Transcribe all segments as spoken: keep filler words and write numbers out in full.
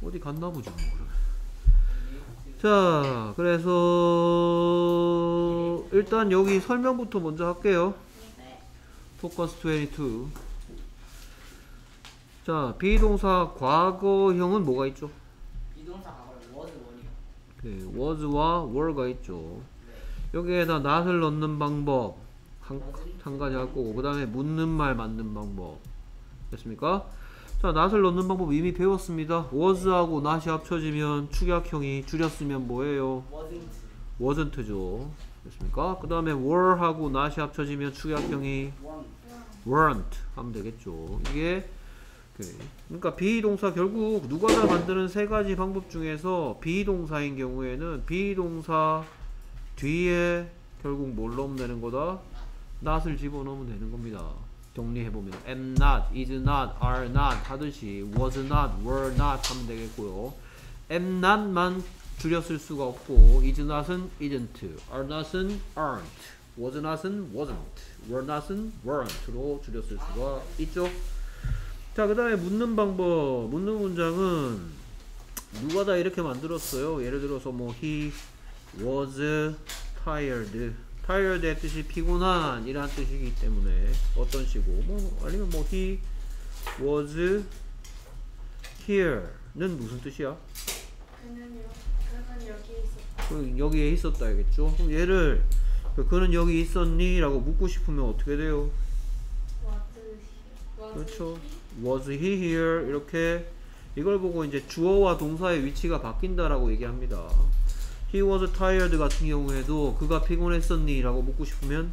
어디 갔나 보죠 뭐. 자, 그래서 일단 여기 설명부터 먼저 할게요. 포커스 이십이. 자, 비동사 과거형은 뭐가 있죠? 비동사 과거 was one이요. 네, was와 were가 있죠. 여기에다 not을 넣는 방법 한, 한 가지 할 거고, 그 다음에 묻는 말 만든 방법 됐습니까? 자, not을 넣는 방법 이미 배웠습니다. was하고 not이 합쳐지면 축약형이 줄였으면 뭐예요? wasn't. wasn't죠. 됐습니까? 그 다음에 were하고 not이 합쳐지면 축약형이 one. weren't 하면 되겠죠. 이게 그러니까 비동사 결국 누가 다 만드는 세 가지 방법 중에서 비동사인 경우에는 비동사 뒤에 결국 뭘 넣으면 되는 거다? not을 집어넣으면 되는 겁니다. 정리해보면 am not, is not, are not 하듯이 was not, were not 하면 되겠고요. am not만 줄였을 수가 없고 is not은 isn't, are not은 aren't, was not은 wasn't, were not은 weren't로 줄였을 수가 있죠. 자, 그 다음에 묻는 방법. 묻는 문장은 누가 다 이렇게 만들었어요. 예를 들어서 뭐 he was tired. tired의 뜻이 피곤한 이란 뜻이기 때문에 어떤 식으로 뭐 아니면 뭐 he was here는 무슨 뜻이야? 그는, 여, 그는 여기에 있었다. 그 여기에 있었다 알겠죠? 그럼 얘를 그는 여기 있었니? 라고 묻고 싶으면 어떻게 돼요? 그렇죠. Was he here? 이렇게 이걸 보고 이제 주어와 동사의 위치가 바뀐다라고 얘기합니다. He was tired 같은 경우에도 그가 피곤했었니? 라고 묻고 싶으면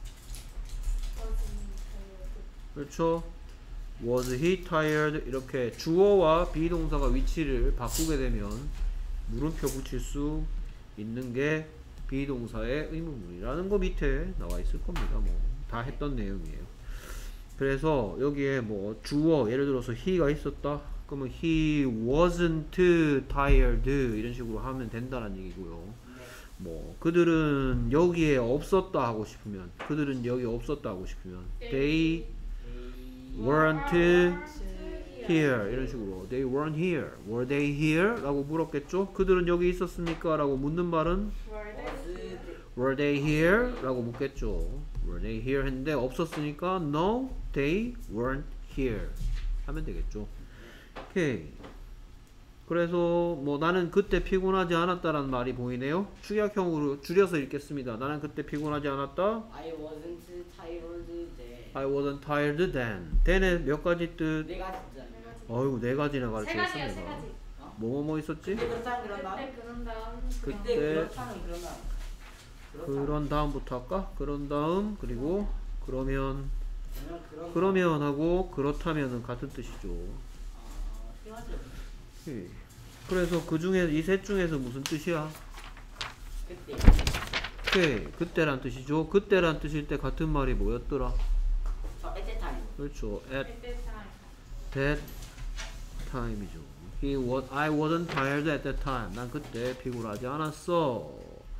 그렇죠. Was he tired? 이렇게 주어와 비동사가 위치를 바꾸게 되면 물음표 붙일 수 있는 게 비동사의 의문문이라는 거 밑에 나와 있을 겁니다. 뭐 다 했던 내용이에요. 그래서 여기에 뭐 주어 예를 들어서 he가 있었다 그러면 he wasn't tired 이런 식으로 하면 된다는 얘기고요. 네. 뭐 그들은 여기에 없었다 하고 싶으면 그들은 여기 없었다 하고 싶으면 they weren't here 이런 식으로 they weren't here were they here? 라고 물었겠죠. 그들은 여기 있었습니까? 라고 묻는 말은 were they here? 라고 묻겠죠. were they here? 했는데 없었으니까 no, they weren't here 하면 되겠죠. 오케이. 그래서 뭐 나는 그때 피곤하지 않았다라는 말이 보이네요. 축약형으로 줄여서 읽겠습니다. 나는 그때 피곤하지 않았다. I wasn't tired then. I wasn't tired then. then의 몇 가지 뜻? 네 가지잖아요. 어이구 네 가지나 세 가지요, 세 가르쳐줬습니다. 가지. 뭐뭐 뭐 있었지? 그때 그렇다는 그런 다음. 그때 그런 다음. 그때 그때 그렇다는 그런 다음. 그렇다는. 그런 다음부터 할까? 그런 다음 그리고 그러면 그러면 그런 그러면 하고 그렇다면은 같은 뜻이죠. 아, 필요하죠. 예. 그래서 그 중에 이 셋 중에서 무슨 뜻이야? 그때. 오케이. 그때란 뜻이죠. 그때란 뜻일 때 같은 말이 뭐였더라? 저 at that time. 그렇죠. at At that time. that time이죠. He was, I wasn't tired at that time. 난 그때 피곤하지 않았어.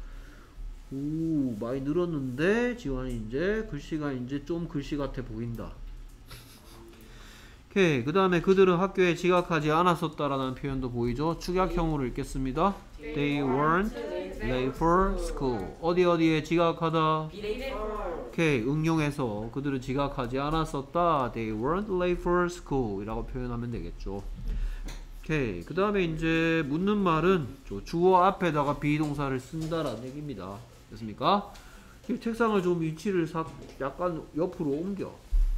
오, 많이 늘었는데 지원이 이제 글씨가 이제 좀 글씨 같아 보인다. 오케이. 그 다음에 그들은 학교에 지각하지 않았었다라는 표현도 보이죠. 축약형으로 읽겠습니다. They weren't late for school. 어디 어디에 지각하다. Be late for. 오케이. 응용해서 그들은 지각하지 않았었다. They weren't late for school 이라고 표현하면 되겠죠. 오케이. 그 다음에 이제 묻는 말은 주어 앞에다가 비동사를 쓴다라는 얘기입니다. 됐습니까? 이 책상을 좀 위치를 싹 약간 옆으로 옮겨.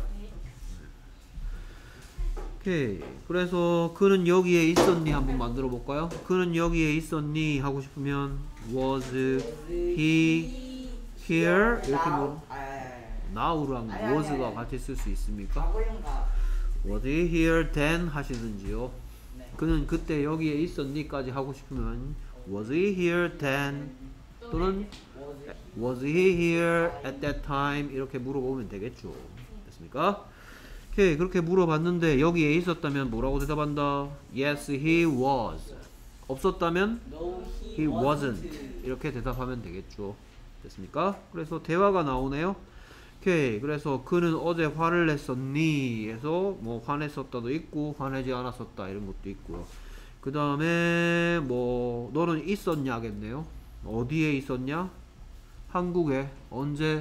오케이. 그래서 그는 여기에 있었니 한번 만들어 볼까요? 그는 여기에 있었니 하고 싶으면 was he here 이렇게 뭐 now랑 was가 같이 쓸 수 있습니까? 과거형과. was he here then 하시든지요. 네. 그는 그때 여기에 있었니까지 하고 싶으면 was he here then 또는 was he here at that time 이렇게 물어보면 되겠죠. 됐습니까? 오케이. 그렇게 물어봤는데 여기에 있었다면 뭐라고 대답한다? Yes, he was. 없었다면 No, he, he wasn't. 이렇게 대답하면 되겠죠. 됐습니까? 그래서 대화가 나오네요. 오케이. 그래서 그는 어제 화를 냈었니? 해서 뭐 화냈었다도 있고 화내지 않았었다 이런 것도 있고요. 그 다음에 뭐 너는 있었냐겠네요. 어디에 있었냐? 한국에. 언제?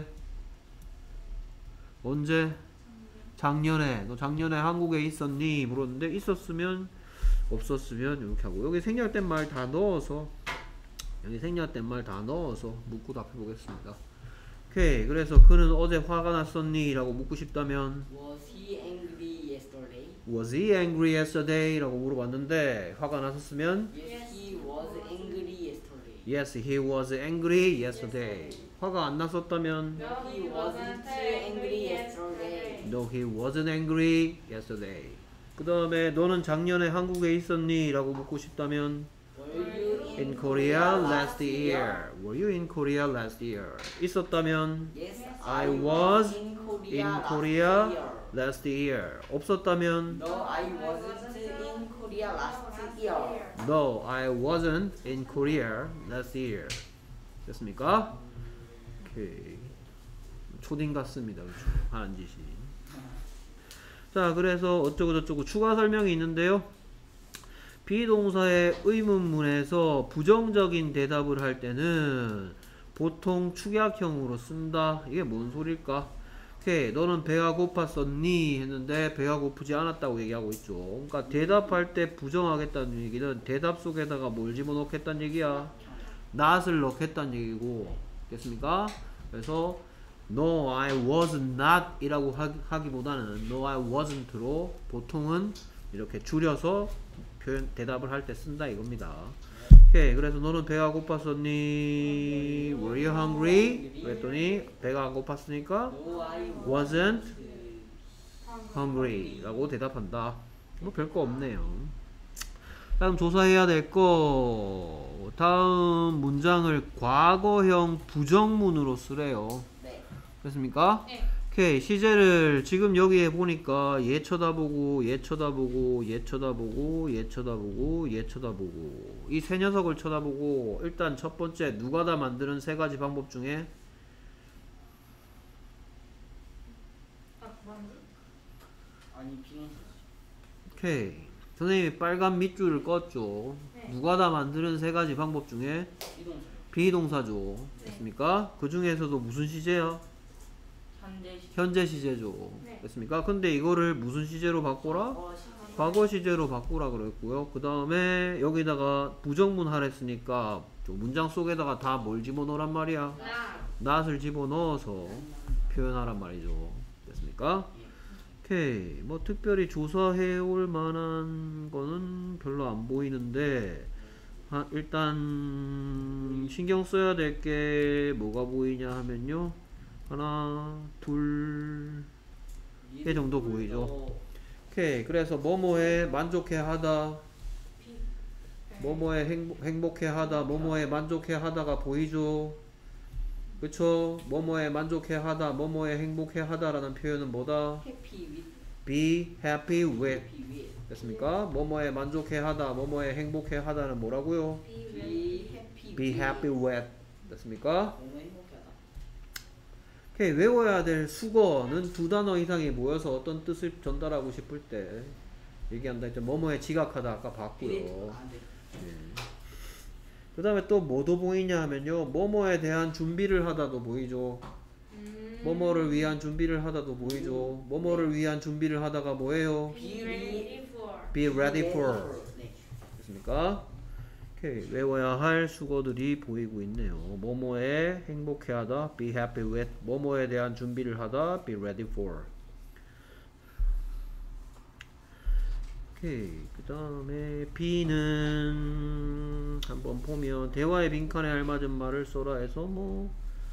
언제? 작년에. 너 작년에 한국에 있었니? 물었는데 있었으면 없었으면 이렇게 하고, 여기 생략된 말 다 넣어서 여기 생략된 말 다 넣어서 묻고 답해 보겠습니다. 오케이. 그래서 그는 어제 화가 났었니? 라고 묻고 싶다면 Was he angry yesterday? Was he angry yesterday? 라고 물어봤는데 화가 났었으면 Yes, he was angry yesterday. Yes, he was angry yesterday. 화가 안 났었다면 No, he wasn't angry yesterday. No, he wasn't angry yesterday. 그 다음에 너는 작년에 한국에 있었니? 라고 묻고 싶다면 Were you In Korea last year. Were you in Korea last year? 있었다면 Yes, I was in Korea, in last Korea year. last year. 없었다면 No, I wasn't in Korea last year. No, I wasn't in Korea last year. 됐습니까? 오케이. 초딩 같습니다. 그렇죠? 하는 짓이. 자, 그래서 어쩌고 저쩌고 추가 설명이 있는데요. 비동사의 의문문에서 부정적인 대답을 할 때는 보통 축약형으로 쓴다. 이게 뭔 소릴까? 오케이, 너는 배가 고팠었니? 했는데 배가 고프지 않았다고 얘기하고 있죠. 그러니까 대답할 때 부정하겠다는 얘기는 대답 속에다가 뭘 집어넣겠다는 얘기야? not을 넣겠다는 얘기고, 됐습니까? 그래서 No, I was not 이라고 하기보다는 No, I wasn't로 보통은 이렇게 줄여서 표현, 대답을 할 때 쓴다 이겁니다. 오케이, 그래서 너는 배가 고팠었니? Were you hungry? 그랬더니 배가 안 고팠으니까 No, I wasn't hungry 라고 대답한다. 뭐 별거 없네요. 다음 조사해야 될 거, 다음 문장을 과거형 부정문으로 쓰래요. 네. 됐습니까? 네. 오케이, 시제를 지금 여기에 보니까 얘 쳐다보고 얘 쳐다보고 얘 쳐다보고 얘 쳐다보고 얘 쳐다보고 이 세 녀석을 쳐다보고, 일단 첫 번째 누가 다 만드는 세 가지 방법 중에 아, 뭐지? 아니 비행. 오케이, 선생님이 빨간 밑줄을 껐죠. 네. 누가 다 만드는 세 가지 방법 중에 비동사. 비동사죠. 네. 됐습니까? 그 중에서도 무슨 시제야? 현재 시. 현재 시제죠. 네. 됐습니까? 근데 이거를 무슨 시제로 바꿔라? 어, 시. 과거 시제로 바꾸라 그랬고요. 그 다음에 여기다가 부정문 하랬으니까 문장 속에다가 다 뭘 집어넣으란 말이야? 나. not을 집어넣어서 표현하란 말이죠. 됐습니까? 오케이. 뭐 특별히 조사해 올 만한 거는 별로 안 보이는데, 아, 일단 신경 써야 될 게 뭐가 보이냐 하면요, 하나 둘 개 정도 보이죠. 오케이. 그래서 뭐뭐에 만족해 하다, 비. 뭐뭐에 행복, 행복해 하다, 뭐뭐에 만족해 하다가 보이죠. 그쵸? 뭐뭐에 만족해 하다, 뭐뭐에 행복해 하다라는 표현은 뭐다? Happy with. be happy with. Happy with. 됐습니까? 뭐뭐에 만족해 하다, 뭐뭐에 행복해 하다는 뭐라고요? 비. 왜? Be happy. be happy with. 됐습니까? 너무 행복하다. 오케이. 외워야 될 수거는 두 단어 이상이 모여서 어떤 뜻을 전달하고 싶을 때 얘기한다 했죠. 뭐뭐에 지각하다 아까 봤고요. 아, 네. 그 다음에 또 뭐도 보이냐 하면요, 뭐뭐에 대한 준비를 하다도 보이죠. 음. 뭐뭐를 위한 준비를 하다도 보이죠. 뭐뭐를 위한 준비를 하다가 뭐예요? Be ready for. be ready for. 네. 됐습니까? 오케이. 외워야 할 수거들이 보이고 있네요. 뭐뭐에 행복해하다, be happy with. 뭐뭐에 대한 준비를 하다, be ready for. 오케이. 그 다음에 B는 한번 보면 대화의 빈칸에 알맞은 말을 써라 해서 뭐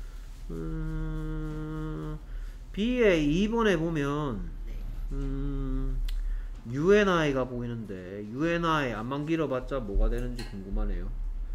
음, B의 이 번에 보면 음, you and I가 보이는데 you and I 안만 길어봤자 뭐가 되는지 궁금하네요.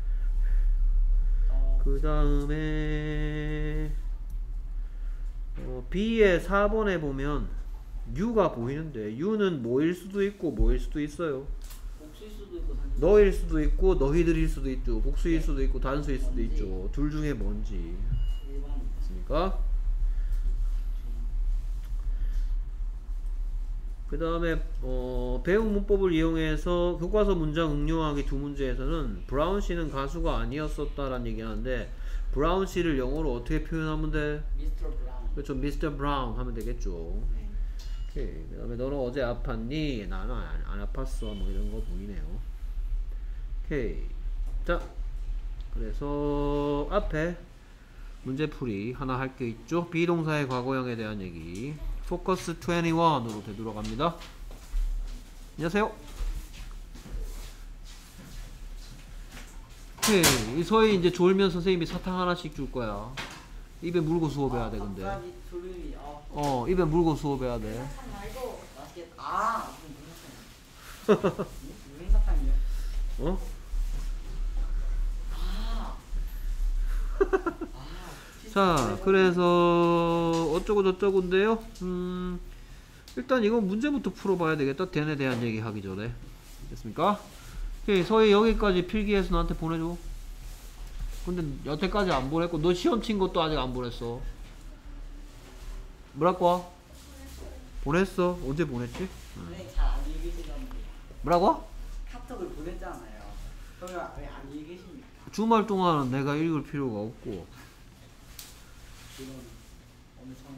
어, 그 다음에 어, B의 사 번에 보면 you가 보이는데 you는 뭐일 수도 있고 뭐일 수도 있어요. 복수일 수도 있고 단수. 너일 수도 있고 너희들일 수도 있죠. 복수일 네. 수도 있고 단수일 수도 뭔지. 있죠. 둘 중에 뭔지. 일 번. 됐습니까? 그 다음에 어, 배운 문법을 이용해서 교과서 문장 응용하기 두 문제에서는 브라운 씨는 가수가 아니었었다라는 얘기하는데 브라운 씨를 영어로 어떻게 표현하면 돼? 미스터 브라운. 그렇죠. 미스터 브라운 하면 되겠죠. 네. 오케이. 그 다음에 너는 어제 아팠니? 나는 안, 안 아팠어. 뭐 이런 거 보이네요. 오케이. 자, 그래서 앞에 문제풀이 하나 할 게 있죠. 비동사의 과거형에 대한 얘기. 포커스 이십일으로 되돌아갑니다. 안녕하세요. 오케이. 이 서희 이제 졸면 선생님이 사탕 하나씩 줄 거야. 입에 물고 수업해야 돼, 근데. 갑자기 졸음이. 어. 어, 입에 물고 수업해야 돼. 사탕 말고. 맛있겠다. 아, 무슨 무슨 사탕? 무슨 사탕이요? 어? 아. 자, 그래서 어쩌고 저쩌고인데요. 음, 일단 이건 문제부터 풀어봐야 되겠다. den에 대한 얘기 하기 전에. 됐습니까? 오케이, 서희 여기까지 필기해서 나한테 보내줘. 근데 여태까지 안 보냈고 너 시험 친 것도 아직 안 보냈어. 뭐라고? 보냈어. 언제 보냈지? 선생님 잘안 읽으시던데. 뭐라고? 카톡을 보냈잖아요. 그러면 왜 안 읽으십니까? 주말 동안은 내가 읽을 필요가 없고. 이건 엄청.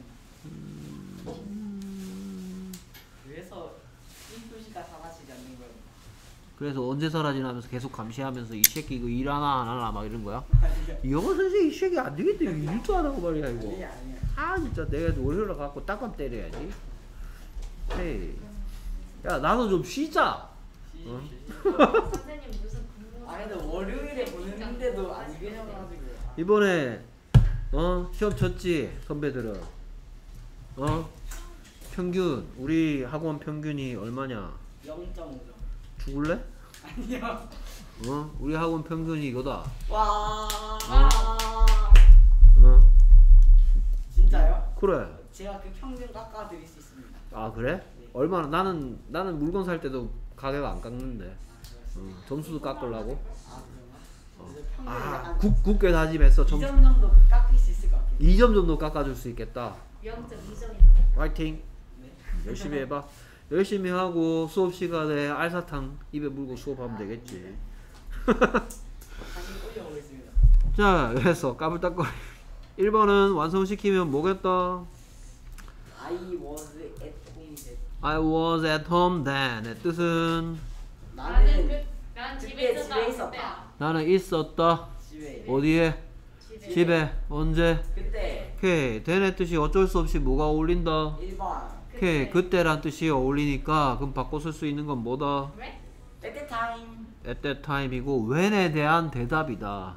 음... 그래서 인표시가 사라지지 않는 거예요. 그래서 언제 사라지나면서 계속 감시하면서 이 새끼 이거 일하나 안 하나 막 이런 거야? 아니요. 영어 선생님 이 새끼 안 되겠다. 이거 일도 안 하고 말이야 이거. 아니 아니요. 아 진짜 내가 월요일에 갖고 딱밤 때려야지. 헤이. 야 나도 좀 쉬자. 시- 어? 선생님 무슨 근무? 아 근데 월요일에 보냈는데도 안 읽으셔가지고. 이번에 어 시험 쳤지 선배들은. 어 평균 우리 학원 평균이 얼마냐? 영 점 오 점. 죽을래? 아니요. 어 우리 학원 평균이 이거다. 와. 어 진짜요? 그래. 제가 그 평균 깎아 드릴 수 있습니다. 아 그래? 네. 얼마나 나는 나는 물건 살 때도 가격 안 깎는데. 아, 그렇습니다. 어, 점수도 깎으려고. 아 그런가? 그래서 평균 아 약간 국, 굳게 다짐했어. 이 점수 점 정도 깎을 수 있을 것 같아요. 이 점 정도 깎아줄 수 있겠다. 영 점 이 점이라고. 화이팅. 네. 열심히 해봐. 열심히 하고 수업 시간에 알사탕 입에 물고 수업하면 되겠지. 다시 올려보겠습니다. 자, 그래서 까불딱거리. 일 번은 완성시키면 뭐겠다? I was at home then. I was at home then. 의 뜻은 나는 나는 그, 난 그때 집에 있었다. 집에 있었다. 나는 있었다. 집에. 어디에? 집에. 집에. 언제? 그때 오케이. then의 뜻이 어쩔 수 없이 뭐가 어울린다. 일 번. 오케이. 그때란 뜻이 어울리니까 그럼 바꿔 쓸 수 있는 건 뭐다? 왜? At that time. at that time이고 when에 대한 대답이다.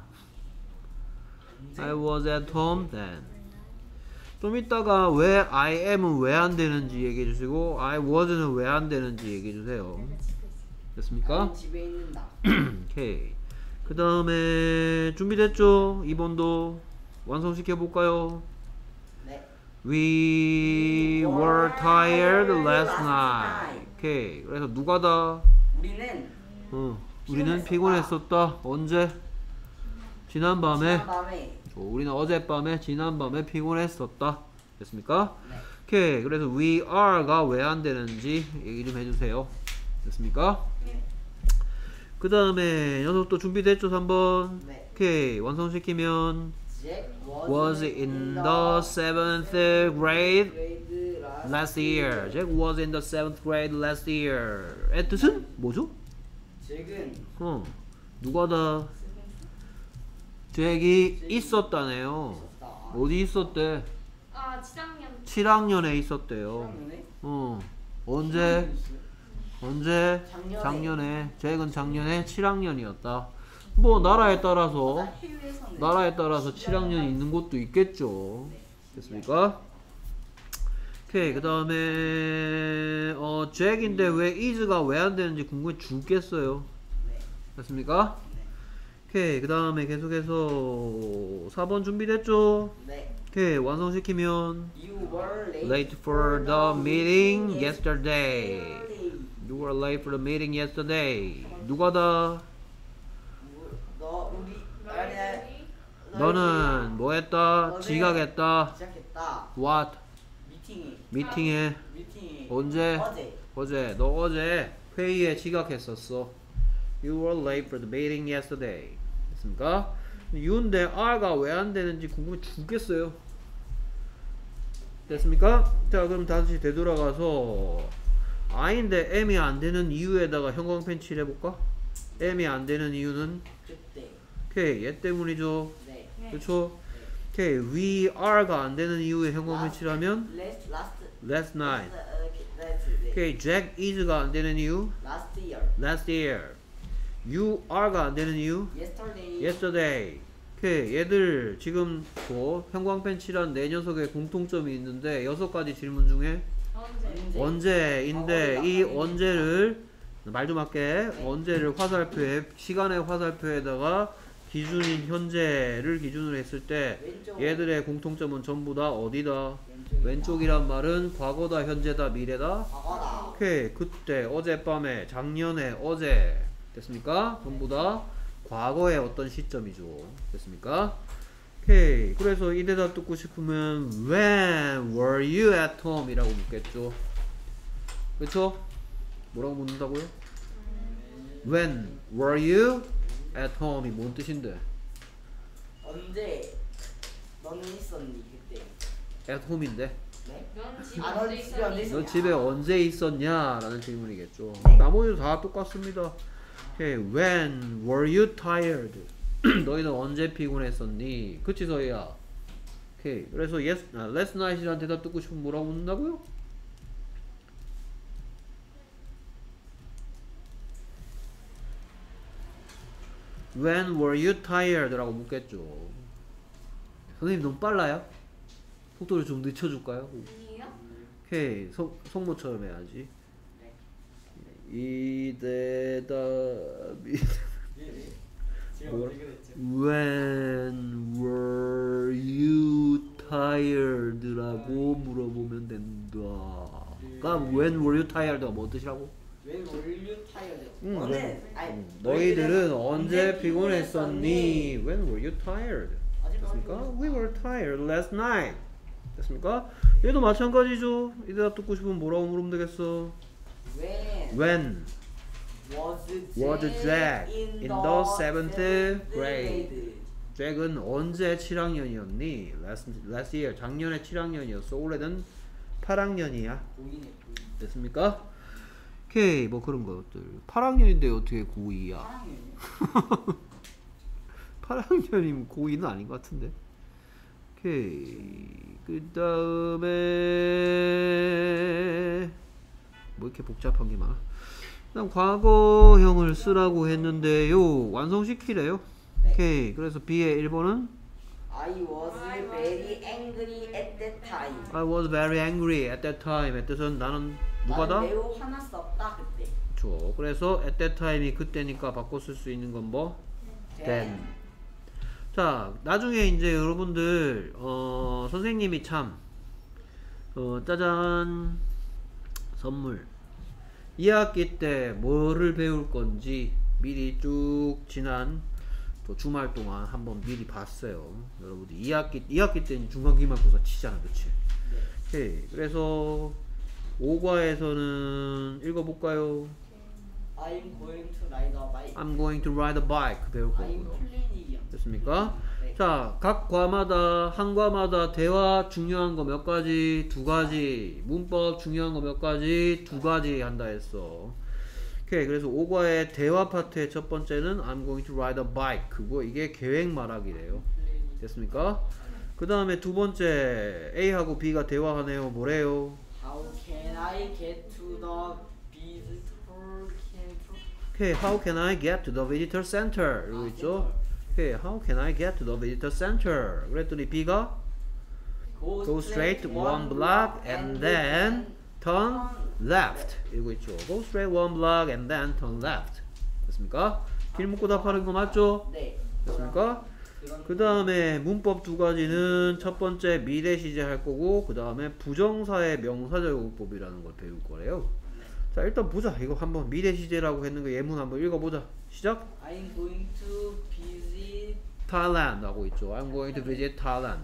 I was at home then. 좀 이따가 왜 I am은 왜 안 되는지 얘기해 주시고 I was는 왜 안 되는지 얘기해 주세요. 됐습니까? 나는 집에 있는다. 오케이. 그 다음에 준비됐죠? 이 번도 완성시켜 볼까요? 네. We were tired last night. 오케이. 그래서 누가다? 우리는 어, 우리는 피곤했었다. 언제? 지난밤에. 지난밤에. 어, 우리는 어젯밤에 지난밤에 피곤했었다. 됐습니까? 네. 오케이. 그래서 we are가 왜 안 되는지 얘기 좀 해주세요. 됐습니까? 네. 그 다음에 녀석도 준비됐죠? 삼 번. 네. 오케이. 완성시키면 Jack was in the seventh grade grade last year. Jack was in the seventh grade last year. 의 뜻은 뭐죠? 잭은 어, 누가다? 잭이 있었다네요. 있었다. 어디 있었대? 아, 지상년. 칠 학년에 있었대요. 작년에? 어, 언제? 언제? 작년에. 작년에. 잭은 작년에 칠 학년이었다. 뭐 나라에 따라서 나 해외에서는 나라에 따라서 칠 학년이 있는 곳도 있겠죠. 됐습니까? 오케이. 그 다음에 어 잭인데 왜 is가 왜 안 되는지 궁금해 죽겠어요. 네. 됐습니까? 네. 오케이. 그 다음에 계속해서 사 번 준비됐죠? 네. 오케이. 완성시키면 You were late, late for the meeting yesterday. yesterday. You were late for the meeting yesterday. 누가다? 너 우리 너희들이 너는 뭐 했다? 너는 지각했다. 시작했다. What? 미팅이 미팅에 미팅이 언제? 어제 어제 너 어제 회의에 지각했었어. You were late for the meeting yesterday. 됐습니까? you인데 R가 왜 안 되는지 궁금해 죽겠어요. 됐습니까? 자 그럼 다시 되돌아가서 I인데 M이 안 되는 이유에다가 형광펜 칠해볼까? M이 안 되는 이유는 그때. 오케이 얘 때문이죠. 네. 그렇죠? 오케이 we are가 안 되는 이유에 형광펜 Last- 칠하면 Last last. last night. Last 네. 오케이 Jack is가 안 되는 이유 Last year. last year. you are가 안 되는 이유 Yesterday. yesterday. 오케이 얘들 지금 뭐 형광펜 칠한 네 녀석의 공통점이 있는데 여섯 가지 질문 중에 언제? 언제인데 이 언제를 말 좀 할게. 언제를 화살표에 시간의 화살표에다가 기준인 현재를 기준으로 했을 때 왼쪽. 얘들의 공통점은 전부 다 어디다? 왼쪽이다. 왼쪽이란 말은 과거다, 현재다, 미래다. 과거다. 오케이 그때, 어젯밤에, 작년에, 어제 됐습니까? 전부 다 과거의 어떤 시점이죠. 됐습니까? 오케이 그래서 이 대답 듣고 싶으면 When were you at home? 이라고 묻겠죠. 그쵸? 뭐라고 묻는다고요? When were you at home? 이 뭔 뜻인데? 언제 너는 있었니 그때? at home인데 네? 넌 집에 아, 넌 언제 집에 언제 있었니? 너 집에 언제 있었냐? 라는 질문이겠죠. 네. 나머지도 다 똑같습니다. 오케이 When were you tired? 너희는 언제 피곤했었니? 그치 서희야? 오케이 그래서 yes, 아, last night이라는 대답 듣고 싶으면 뭐라고 묻는다고요? When were you tired? 라고 묻겠죠. 선생님 너무 빨라요? 속도를 좀 늦춰줄까요? 아니에요? 오케이 성, 성모처럼 해야지. 네. 이 대답이 제가 뭐라? 어떻게 됐죠? When were you tired? 라고 물어보면 된다. 그럼 when were you tired가 뭐 뜻이라고? When were you tired? 음, 너는 네. 아니 음, 너희들은 언제 피곤했었니? When were you tired? 됐습니까? We were tired last night. 됐습니까? 얘도 마찬가지죠. 이 대답 듣고 싶으면 뭐라고 물으면 되겠어? When When was was Jack in in the the seventh seventh grade? grade? 잭은 언제 칠 학년이었니? Last, last year 작년에 칠 학년이었어. 올해는 팔 학년이야. 고이네 고이. 됐습니까? 오케이 뭐 그런 것들. 팔 학년인데 어떻게 고이야? 사랑해요. 팔 학년이면 고이는 아닌 것 같은데. 오케이 그 다음에 뭐 이렇게 복잡한 게 많아. 그다음 과거형을 쓰라고 했는데요. 완성시키래요. 네. 오케이 그래서 B의 일 번은 I was very angry at that time. I was very angry at that time. at 뜻은 나는 누가다? 나는 매우 화났었다 그때. 그렇죠. 그래서 at that time이 그때니까 바꿔 쓸 수 있는 건 뭐? then. 자, 나중에 이제 여러분들 어, 선생님이 참 어, 짜잔 선물 이 학기 때 뭐를 배울 건지 미리 쭉 지난 또 주말 동안 한번 미리 봤어요. 여러분들 이 학기 이 학기 때는 중간기말고사 치잖아, 그렇지? 네. 오케이. 그래서 오 과에서는 읽어볼까요? I'm going to ride a bike. I'm going to ride a bike 배울 I'm 거고요. planning. 됐습니까? 네. 자, 각 과마다 한 과마다 대화 중요한 거 몇 가지? 두 가지. 문법 중요한 거 몇 가지? 두 가지 한다 했어. 오케이. 그래서 오 과의 대화 파트의 첫 번째는 I'm going to ride a bike. 그거 이게 계획 말하기래요. 됐습니까? 그 다음에 두 번째 A하고 B가 대화하네요. 뭐래요? How can I get to the visitor center? 오케이. How can I get to the visitor center? 이러고 있죠? 오케이. How can I get to the visitor center? 그랬더니 B가 Go, Go straight one block and then turn left. 이러고 있죠. Go straight one block and then turn left. 됐습니까? 길 묻고 답하는 거 맞죠? 네. 됐습니까? 그런 그 다음에 문법 두 가지는 첫 번째 미래 시제 할 거고 그 다음에 부정사의 명사절구법이라는 걸 배울 거래요. 자 일단 보자. 이거 한번 미래 시제라고 했는 거 예문 한번 읽어보자. 시작. I'm going to visit Thailand 하고 있죠. I'm going to visit Thailand.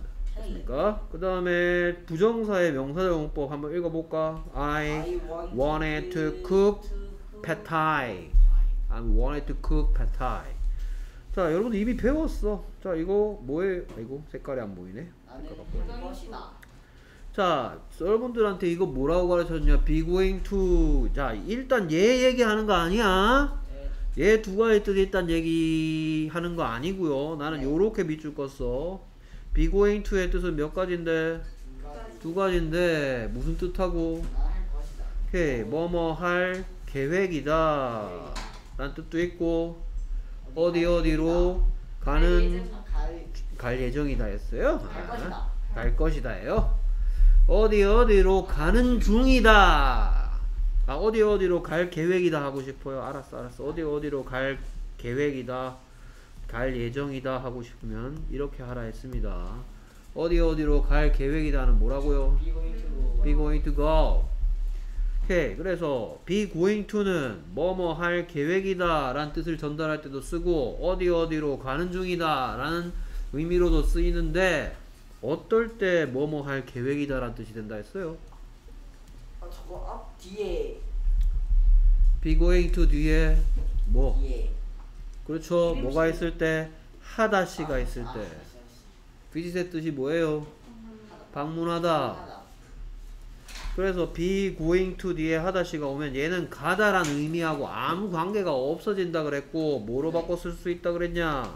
됐습니까? 그 다음에 부정사의 명사적 용법 한번 읽어볼까? I wanted to cook pad thai. I wanted to cook pad thai. 자, 여러분들 이미 배웠어. 자, 이거 뭐예요? 아이고, 색깔이 안 보이네. 나는 색깔 바꿔. 것이다. 자, 여러분들한테 이거 뭐라고 가르쳤냐? be going to. 자, 일단 얘 얘기하는 거 아니야? 네. 얘 두 가지 뜻이 있단 얘기하는 거 아니고요. 나는 네. 요렇게 밑줄 껐어. be going to의 뜻은 몇 가지인데? 두 가지. 두 가지인데 무슨 뜻하고? 나할 것이다. 오케이, 뭐뭐 할 계획이다 라는 뜻도 있고, 어디 어디로 가는 갈, 갈 예정이다 했어요. 갈 아, 것이다. 갈 것이다예요. 어디 어디로 가는 중이다. 아, 어디 어디로 갈 계획이다 하고 싶어요. 알았어, 알았어. 어디 어디로 갈 계획이다, 갈 예정이다 하고 싶으면 이렇게 하라 했습니다. 어디 어디로 갈 계획이다는 뭐라고요? be going to be going to go. 오케이, 그래서 be going to는 뭐뭐 할 계획이다 라는 뜻을 전달할 때도 쓰고, 어디 어디로 가는 중이다 라는 의미로도 쓰이는데, 어떨 때 뭐뭐 할 계획이다 라는 뜻이 된다 했어요? 아, 저거 앞 뒤에 be going to 뒤에 뭐? 뒤에 그렇죠. 이름씨. 뭐가 있을 때? 하다시가 아, 있을 아, 때. 다시, 다시. visit의 뜻이 뭐예요? 방문하다. 하다. 그래서 be going to 뒤에 하다시가 오면 얘는 가다라는 의미하고 아무 관계가 없어진다 그랬고, 뭐로 바꿔 쓸 수 있다 그랬냐?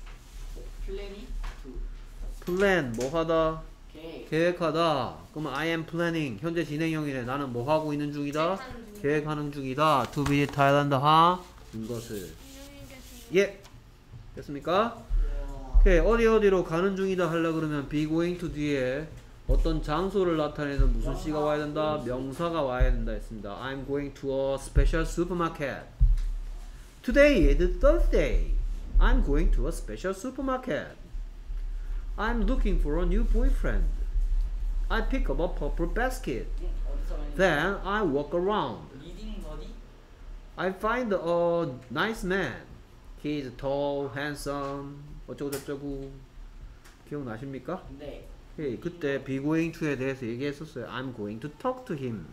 플래닝 to plan 뭐 하다? 계획. 계획하다. 그러면 I am planning 현재 진행형이네. 나는 뭐 하고 있는 중이다? 계획하는 중이다. to visit Thailand 하는 것을. 예, 됐습니까? 우와. 오케이, 어디 어디로 가는 중이다 하려 그러면 be going to 뒤에 어떤 장소를 나타내는 무슨 시가 와야 된다? 명사가 와야 된다 했습니다. I'm going to a special supermarket. Today is Thursday. I'm going to a special supermarket. I'm looking for a new boyfriend. I pick up a purple basket. 응, 어디서 많이 Then I walk around. 리딩 어디? I find a nice man. He's tall, handsome. 어쩌고 저쩌고. 기억나십니까? 네. 예, 그때 be going to에 대해서 얘기했었어요. I'm going to talk to him.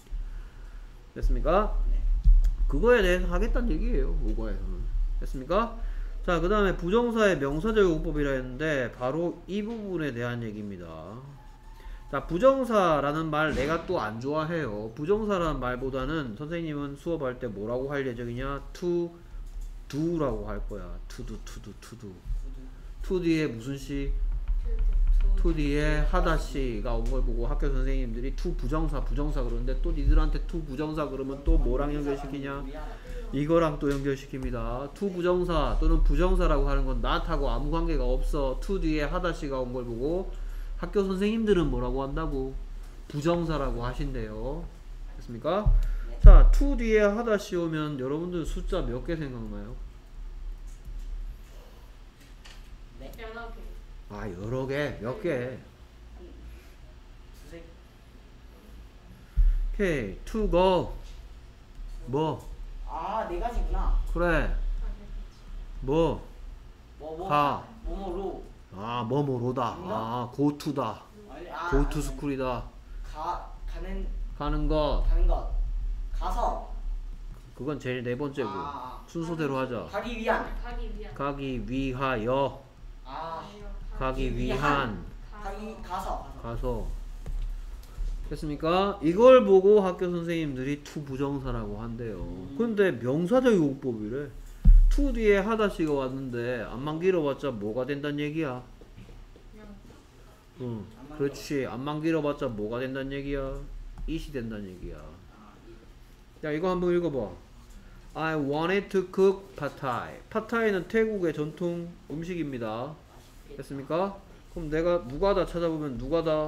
됐습니까? 네. 그거에 대해서 하겠다는 얘기예요. 오거에서는. 됐습니까? 자, 그 다음에 부정사의 명사적 용법이라 했는데 바로 이 부분에 대한 얘기입니다. 자, 부정사라는 말 내가 또 안 좋아해요. 부정사라는 말보다는 선생님은 수업할 때 뭐라고 할 예정이냐? to do라고 할 거야. to do, to do, to do. to 뒤에 무슨 시? to 뒤에 하다시가 온 걸 보고 학교 선생님들이 to 부정사 부정사 그러는데, 또 니들한테 to 부정사 그러면 또 뭐랑 연결시키냐? 이거랑 또 연결시킵니다. to 부정사 또는 부정사라고 하는 건 not하고 아무 관계가 없어. to 뒤에 하다시가 온 걸 보고 학교 선생님들은 뭐라고 한다고? 부정사라고 하신대요. 됐습니까? 네. 자, to 뒤에 하다시 오면 여러분들 숫자 몇 개 생각나요? 네. 여러 개. 아, 여러 개, 몇 개. 두세. 오케이, to go. 뭐? 아, 네 가지구나. 그래. 뭐? 뭐 뭐. 가. 뭐뭐로. 아, 뭐뭐로다. 아, go to다. 아니, 아, go to 아니, school이다. 가 가는 가는 것. 가는 것. 가서. 그건 제일 네 번째고. 아, 순서대로 하자. 가기 위한. 가기 위한. 가기 위하여. 아, 가기 위한. 가기 가서. 가서. 가서. 됐습니까? 이걸 보고 학교 선생님들이 to 부정사라고 한대요. 근데 명사적 용법이래. to 뒤에 하다시가 왔는데 안만 길어봤자 뭐가 된다는 얘기야? 응, 그렇지. 안만 길어봤자 뭐가 된다는 얘기야? it이 된다는 얘기야. 자, 이거 한번 읽어봐. I wanted to cook pad thai. pad thai는 태국의 전통 음식입니다. 됐습니까? 그럼 내가 누가다 찾아보면 누가다?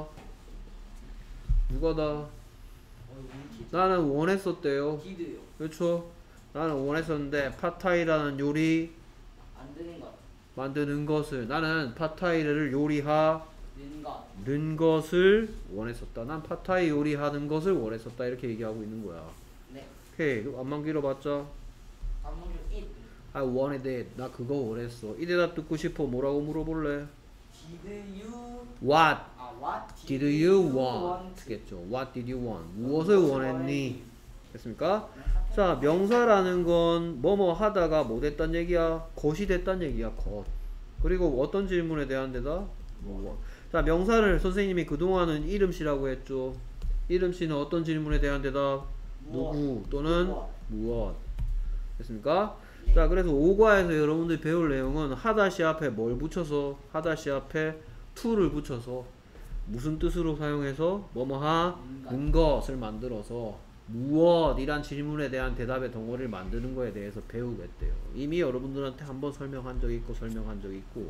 누가다? 나는 원했었대요. 기드요. 그렇죠? 나는 원했었는데 팟타이라는 요리 만드는 것. 만드는 것을, 나는 팟타이를 요리하는 는 것. 것을 원했었다. 난 팟타이 요리하는 것을 원했었다. 이렇게 얘기하고 있는 거야. 네. 오케이. 안만 길어봤자 안무주 it. I wanted it. 나 그거 원했어. 이 대답 듣고 싶어. 뭐라고 물어볼래? Did you What 아 what did you want? 겠죠. What did you want? 무엇을 원했니? 됐습니까? 자, 명사라는 건 뭐뭐 하다가 뭐 됐단 얘기야? 것이 됐단 얘기야. 것. 그리고 어떤 질문에 대한 대답? 뭐. 자, 명사를 선생님이 그동안은 이름씨라고 했죠. 이름씨는 어떤 질문에 대한 대답? 무엇. 누구 또는 무엇. 무엇. 됐습니까? 자, 그래서 오과에서 여러분들이 배울 내용은 하다시 앞에 뭘 붙여서, 하다시 앞에 to를 붙여서 무슨 뜻으로 사용해서 뭐뭐하 는 것을 만들어서 무엇이란 질문에 대한 대답의 덩어리를 만드는 거에 대해서 배우겠대요. 이미 여러분들한테 한번 설명한 적이 있고 설명한 적이 있고.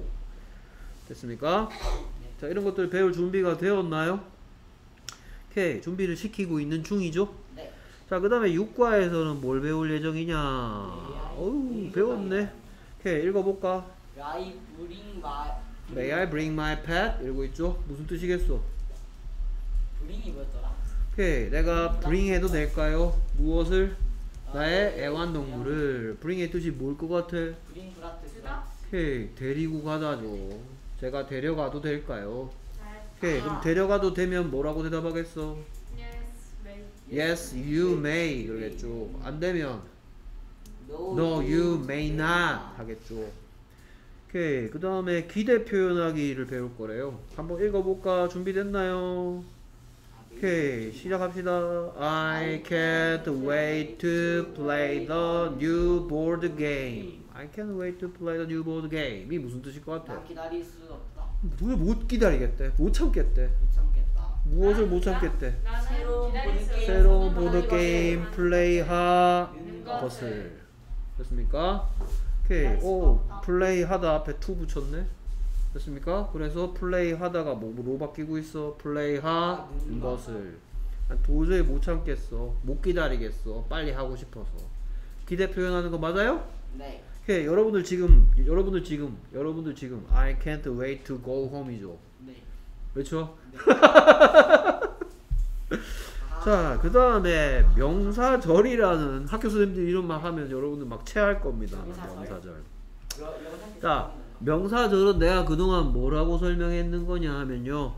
됐습니까? 자, 이런 것들 배울 준비가 되었나요? 오케이, 준비를 시키고 있는 중이죠. 네. 자, 그 다음에 육과에서는 뭘 배울 예정이냐? 어우, 배웠네. 오케이, 읽어볼까? I bring my May I bring my pet? 이러고 있죠? 무슨 뜻이겠어? bring이 뭐였더라? 오케이, 내가 bring 해도 될까요? 무엇을? 나의 애완동물을. bring의 뜻이 뭘 것 같아? bring 브라트 주다? 오케이, 데리고 가다죠. 제가 데려가도 될까요? 잘. 오케이, 그럼 데려가도 되면 뭐라고 대답하겠어? Yes, may. Yes, you may 그러겠죠. 안 되면 No, No, you may not 하겠죠. 오케이, 그 다음에 기대 표현하기를 배울 거래요. 한번 읽어볼까? 준비됐나요? 오케이, 시작합시다. I can't wait to play the new board game. I can't wait to play the new board game. 이 무슨 뜻일 것 나 같아? 기다릴 수 없다. 왜 못 기다리겠대? 못 참겠대? 못 참겠다. 무엇을 못 참겠대? 나는 새로운 기다릴 수 보드 게임. 새로운 없는 보드 것을 게임 하는 플레이하 것을. 것을. 됐습니까? 오케이, 할 수가 오, 없다. 플레이 하다 앞에 to 붙였네. 됐습니까? 그래서 플레이 하다가 뭐로 바뀌고 있어? 플레이 하는 것을. 난 도저히 못 참겠어. 못 기다리겠어. 빨리 하고 싶어서. 기대 표현하는 거 맞아요? 네. 오케이, 여러분들 지금, 여러분들 지금, 여러분들 지금 I can't wait to go home이죠. 네. 그렇죠? 네. 자, 그 다음에 명사절이라는 학교 선생님들 이름만 하면 여러분들 막 체할 겁니다. 명사절? 명사절. 여- 여러 선택 자, 있었나요? 명사절은 내가 그동안 뭐라고 설명했는 거냐 하면요.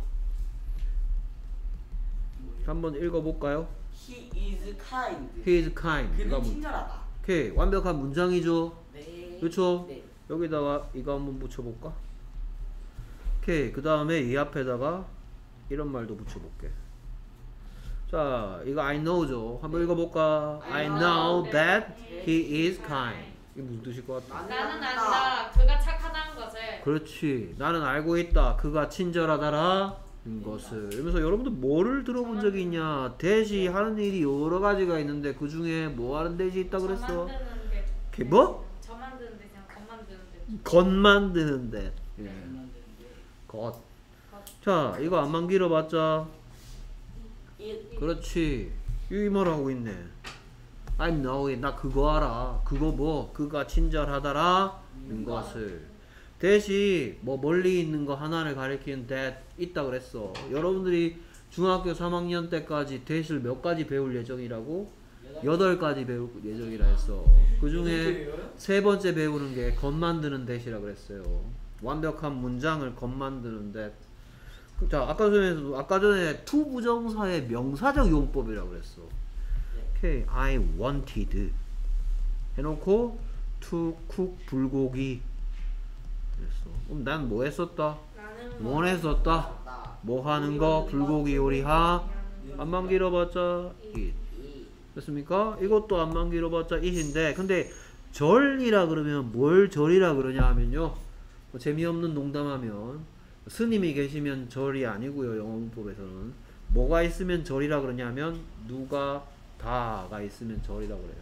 한번 읽어볼까요? He is kind. He is kind. 그는 이거 문- 친절하다. 오케이, 완벽한 문장이죠. 네. 그렇죠? 네. 여기다가 이거 한번 붙여볼까? 오케이, 그 다음에 이 앞에다가 이런 말도 붙여볼게. 자, 이거 I know죠. 한번 읽어볼까? I know that he is kind. 이게 무슨 뜻일 것 같아? 나는 안다. 그가 착하다는 것을. 그렇지. 나는 알고 있다. 그가 친절하다라. 인 것을. 이러면서 여러분들 뭐를 들어본 적이 있냐? 대시 하는 일이 여러 가지가 있는데 그 중에 뭐 하는 대시 있다 저 그랬어? 만드는 게. 그 뭐? 저 만드는 데 그냥 겉 만드는 데. 겉 만드는데. 예. 만드는데. 겉. 자, 이거 안만 길어봤자. It 그렇지. 이 말하고 있네. I know it. 나 그거 알아. 그거 뭐? 그가 친절하다라. 인 것을. 대시 뭐 멀리 있는 거 하나를 가리키는 that 있다 그랬어. 여러분들이 중학교 삼 학년 때까지 that을 몇 가지 배울 예정이라고? 여덟 가지 배울 예정이라 했어. 그 중에 세 번째 배우는 게 겉 만드는 that이라 그랬어요. 완벽한 문장을 겉 만드는 that. 자, 아까 전에 아까 전에 to 부정사의 명사적 용법이라고 그랬어. 오케이, I wanted 해놓고 to cook 불고기. 그랬어. 그럼 난 뭐 했었다? 나는 원했었다. 다 뭐 하는 거? 불고기 요리하. 안만 길어봤자 it. 됐습니까? 이것도 안만 길어봤자 it인데, 근데 절이라 그러면 뭘 절이라 그러냐 하면요, 뭐 재미없는 농담하면 스님이 계시면 절이 아니고요. 영어문법에서는 뭐가 있으면 절이라 그러냐면 누가 다가 있으면 절이라 그래요.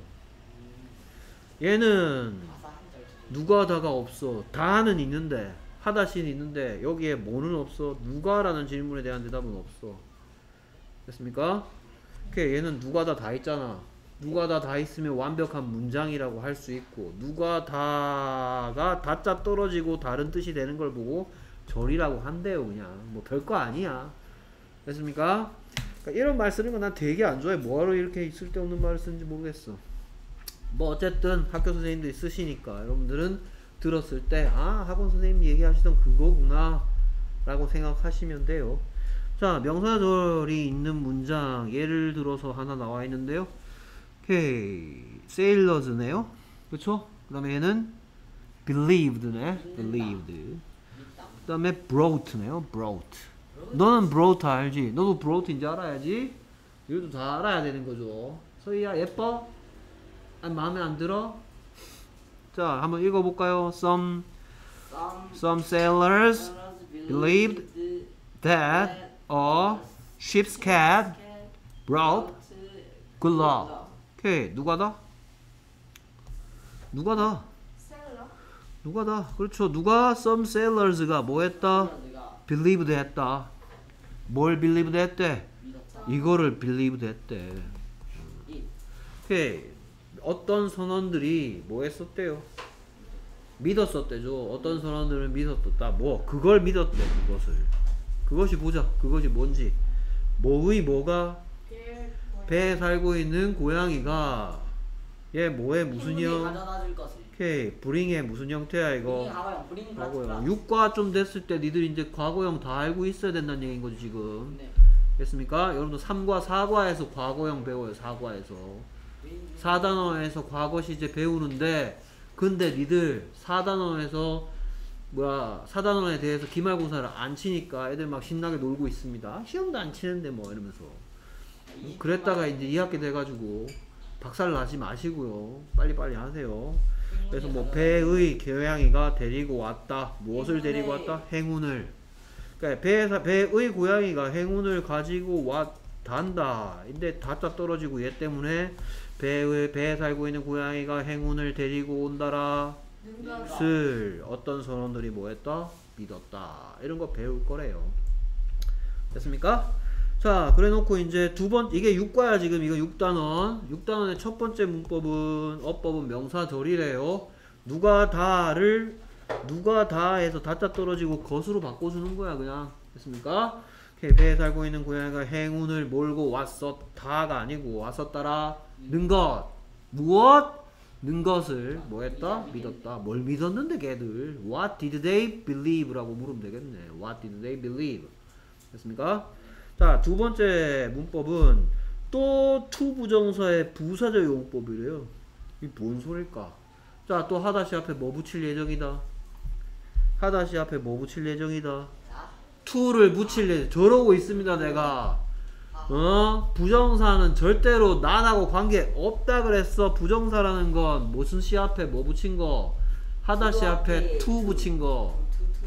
얘는 누가 다가 없어. 다는 있는데, 하다시는 있는데 여기에 뭐는 없어. 누가라는 질문에 대한 대답은 없어. 됐습니까? 오케이, 얘는 누가 다 다 있잖아. 누가 다 다 있으면 완벽한 문장이라고 할 수 있고, 누가 다가 다짜 떨어지고 다른 뜻이 되는 걸 보고 절이라고 한대요. 그냥 뭐 별거 아니야. 됐습니까? 그러니까 이런 말 쓰는 건 난 되게 안 좋아해. 뭐하러 이렇게 쓸데없는 말을 쓰는지 모르겠어. 뭐 어쨌든 학교 선생님들이 쓰시니까 여러분들은 들었을 때 아, 학원 선생님이 얘기하시던 그거구나 라고 생각하시면 돼요. 자, 명사절이 있는 문장 예를 들어서 하나 나와 있는데요. 오케이, sailors네요. 그쵸? 그 다음에 얘는 believed네. believed. 그 다음에 brought네요. brought. 너는 brought 알지? 너도 brought인지 알아야지. 이것도 다 알아야 되는 거죠. 서희야, 예뻐? 아니, 마음에 안 들어? 자, 한번 읽어볼까요? Some, Some some sailors sailors believed that a ship's cat brought good luck. 오케이, 누가다? 누가다? 셀러? 누가다? 그렇죠. 누가 some sailors가 뭐 했다? believed 했다. 뭘 believed 했대? 이거를 believed 했대. 오케이. 어떤 선원들이 뭐 했었대요? 믿었었대죠. 어떤 선원들은 믿었었다. 뭐 그걸 믿었대. 그것을. 그것이 보자. 그것이 뭔지. 뭐의 뭐가? 빌 배에 살고 있는 고양이가 얘 뭐에 무슨 형? 가져다 줄 것을. 오케이. 불잉의 무슨 형태야 이거? 브링 과거형 브링 과거형. 플러스 육과 좀 됐을 때 니들 이제 과거형 다 알고 있어야 된다는 얘기인 거지 지금. 네. 됐습니까? 여러분들 삼과 사과에서 과거형 배워요. 사과에서. 사 단원에서 과거 시제 배우는데 근데 니들 사 단원에서 뭐야 사 단원에 대해서 기말고사를 안 치니까 애들 막 신나게 놀고 있습니다. 시험도 안 치는데 뭐 이러면서 그랬다가 이제 이 학기 돼가지고 박살 나지 마시고요. 빨리빨리 하세요. 그래서 뭐 배의 고양이가 데리고 왔다. 무엇을 데리고 왔다? 행운을. 그러니까 배에서 배의 고양이가 행운을 가지고 왔단다. 근데 다짜 떨어지고 얘 때문에 배에 배에 살고 있는 고양이가 행운을 데리고 온다라. 능가 슬 어떤 선원들이 뭐했다? 믿었다. 이런 거 배울 거래요. 됐습니까? 자, 그래놓고 이제 두 번 이게 육과야 지금 이거 육 단원. 육 단원의 첫 번째 문법은 어법은 명사절이래요. 누가 다를 누가 다 해서 다짜 떨어지고 것으로 바꿔주는 거야 그냥. 됐습니까? 오케이, 배에 살고 있는 고양이가 행운을 몰고 왔었다가 아니고 왔었다라. 는 것. 무엇? 는 것을 뭐 했다? 믿었다. 뭘 믿었는데 걔들. What did they believe? 라고 물으면 되겠네. What did they believe? 됐습니까? 자, 두 번째 문법은 또 to 부정사의 부사적 용법이래요. 이게 뭔 소릴까? 자, 또 하다시 앞에 뭐 붙일 예정이다? 하다시 앞에 뭐 붙일 예정이다? to를 붙일 예정. 저러고 있습니다, 내가. 어? 부정사는 절대로 난하고 관계 없다 그랬어. 부정사라는 건 무슨 시 앞에 뭐 붙인 거? 하다시 앞에 to 붙인 거.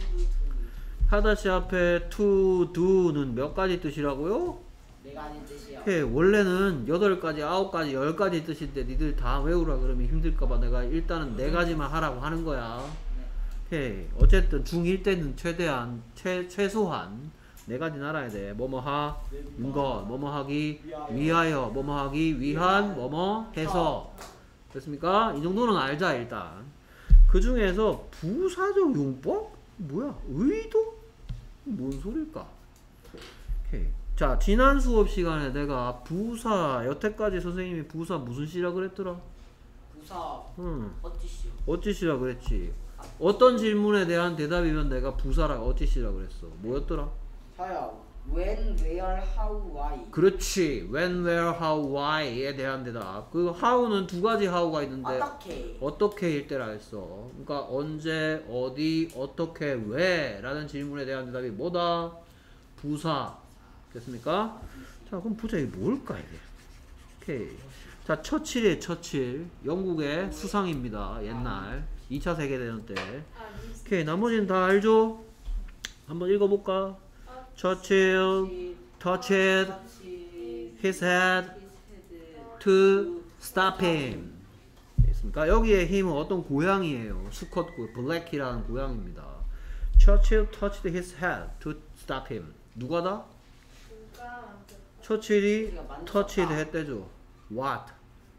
하다시 앞에 to, do는 몇 가지 뜻이라고요? 네 가지 뜻이요. 오케이, 원래는 여덟 가지, 아홉 가지, 열 가지 뜻인데 니들 다 외우라 그러면 힘들까봐 내가 일단은 네 가지만 하라고 하는 거야. 오케이, 어쨌든 중일 때는 최대한, 최, 최소한 네 가지는 알아야 돼. 뭐뭐 하, 것, 뭐뭐 하기 위하여, 뭐뭐 하기 위한, 뭐뭐 해서. 됐습니까? 이 정도는 알자 일단. 그 중에서 부사적 용법? 뭐야? 의도? 뭔 소릴까? 오케이. 자, 지난 수업 시간에 내가 부사, 여태까지 선생님이 부사 무슨 시라 그랬더라? 부사 응. 어찌시오. 어찌시라 그랬지. 어떤 질문에 대한 대답이면 내가 부사라 어찌시라 그랬어. 뭐였더라? 저요. When, where, how, why. 그렇지. When, where, how, why에 대한 대답. 그 how는 두 가지 how가 있는데 어떻게? 어떻게일 때라 했어. 그러니까 언제, 어디, 어떻게, 왜 라는 질문에 대한 대답이 뭐다? 부사. 됐습니까? 자, 그럼 보자. 이게 뭘까 이게? 오케이. 자, 처칠이에요. 처칠. 영국의 수상입니다. 옛날 이 차 세계대전 때. 아 미스 오케이. 나머지는 다 알죠? 한번 읽어볼까? Churchill touched his head to stop him. 있습니까? 여기에 힘은 어떤 고양이에요. 수컷 고 블랙이라는 고양이입니다. Churchill touched his head to stop him. 누가다? 누가 만든 처칠이 touched 했대죠. What?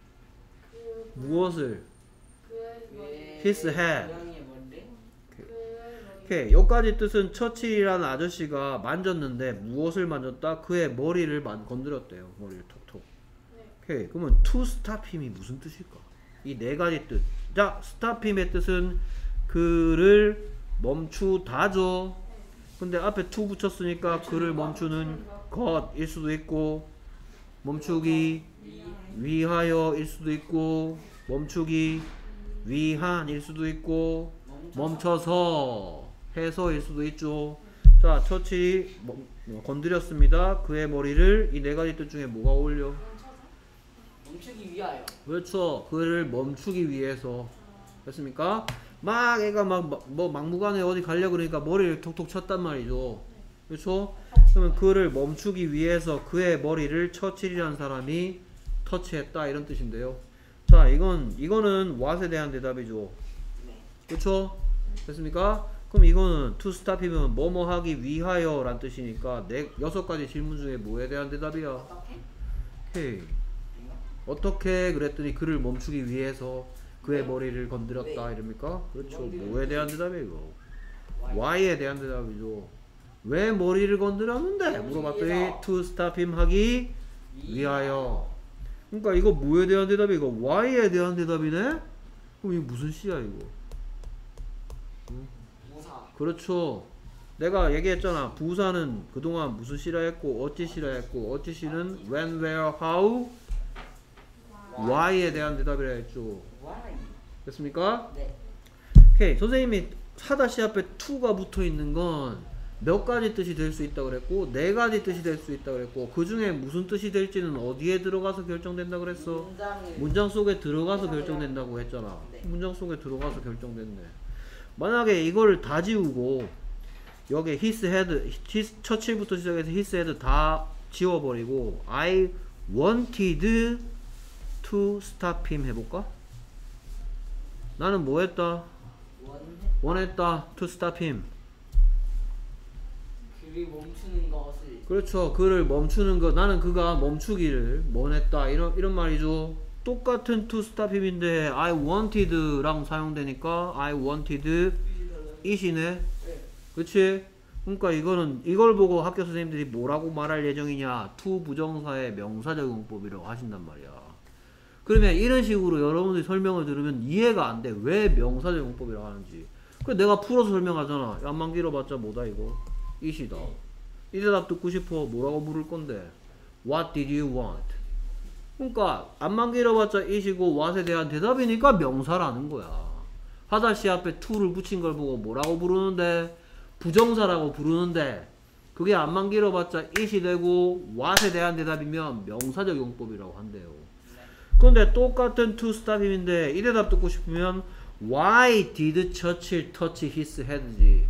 그 무엇을? 그의 머리 His head. 고양이의 뭔데? 그의 머리 오케이. 여기까지 뜻은 처칠이라는 아저씨가 만졌는데 무엇을 만졌다? 그의 머리를 만, 건드렸대요. 머리를 톡톡. 네. 오케이. 그러면 to stop him이 무슨 뜻일까? 이 네 가지 뜻. 자, stop him의 뜻은 그를 멈추다죠. 근데 앞에 to 붙였으니까 그를 멈추는 것일 수도 있고 멈추기 위하여일 수도 있고 멈추기 위한일 수도 있고 멈춰서 해서일 수도 있죠. 자, 처치 뭐, 뭐, 건드렸습니다. 그의 머리를 이 네 가지 뜻 중에 뭐가 어울려? 멈추기 위하여. 그렇죠. 그를 멈추기 위해서. 됐습니까? 막 애가 막 뭐 막무가내 어디 가려고 그러니까 머리를 톡톡 쳤단 말이죠. 그렇죠? 그러면 그를 멈추기 위해서 그의 머리를 처칠이라는 사람이 터치했다 이런 뜻인데요. 자, 이건 이거는 what에 대한 대답이죠. 그렇죠? 됐습니까? 그럼 이거는 to stop이면 뭐뭐 하기 위하여 란 뜻이니까 네, 여섯 가지 질문 중에 뭐에 대한 대답이야? 어떻게? 오케이. 어떻게 그랬더니 그를 멈추기 위해서 그의 머리를 건드렸다 이럽니까? 그렇죠. 뭐에 대한 대답이에요 이거? why에 대한 대답이죠. 왜 머리를 건드렸는데? 물어봤더니 to stop him 하기 위하여. 그러니까 이거 뭐에 대한 대답이 이거 why에 대한 대답이네? 그럼 이거 무슨 시야 이거? 부사. 그렇죠. 내가 얘기했잖아. 부사는 그동안 무슨 시라 했고 어찌 시라 했고 어찌 시는 when, where, how, why에 대한 대답이라 했죠. Why? 됐습니까? 네. 오케이. 선생님이 사다시 앞에 to가 붙어 있는 건 몇 가지 뜻이 될 수 있다고 그랬고 네 가지 뜻이 될 수 있다고 그랬고 그 중에 무슨 뜻이 될지는 어디에 들어가서 결정된다고 그랬어? 문장을 문장 속에 들어가서 결정된다고 했잖아. 네. 문장 속에 들어가서 결정됐네. 만약에 이거를 다 지우고 여기 his head, his, 처칠부터 시작해서 his head 다 지워버리고 I wanted to stop him 해볼까? 나는 뭐 했다? 원해 원했다 to stop him. 그를 멈추는 것을. 그렇죠. 그를 멈추는 것. 나는 그가 멈추기를 원했다. 이런, 이런 말이죠. 똑같은 to stop him인데 I wanted랑 사용되니까 I wanted it이네. 네. 그치? 그러니까 이거는 이걸 보고 학교 선생님들이 뭐라고 말할 예정이냐? to 부정사의 명사적용법이라고 하신단 말이야. 그러면 이런 식으로 여러분들이 설명을 들으면 이해가 안 돼. 왜 명사적용법이라고 하는지. 그래 내가 풀어서 설명하잖아. 안만 길어봤자 뭐다 이거? it이다. 이 대답 듣고 싶어. 뭐라고 물을 건데? What did you want? 그러니까 안만 길어봤자 it이고 what에 대한 대답이니까 명사라는 거야. 하다시 앞에 to를 붙인 걸 보고 뭐라고 부르는데? 부정사라고 부르는데 그게 안만 길어봤자 it이 되고 what에 대한 대답이면 명사적 용법이라고 한대요. 그런데 똑같은 to stop임인데 이 대답 듣고 싶으면 why did Churchill touch his head지?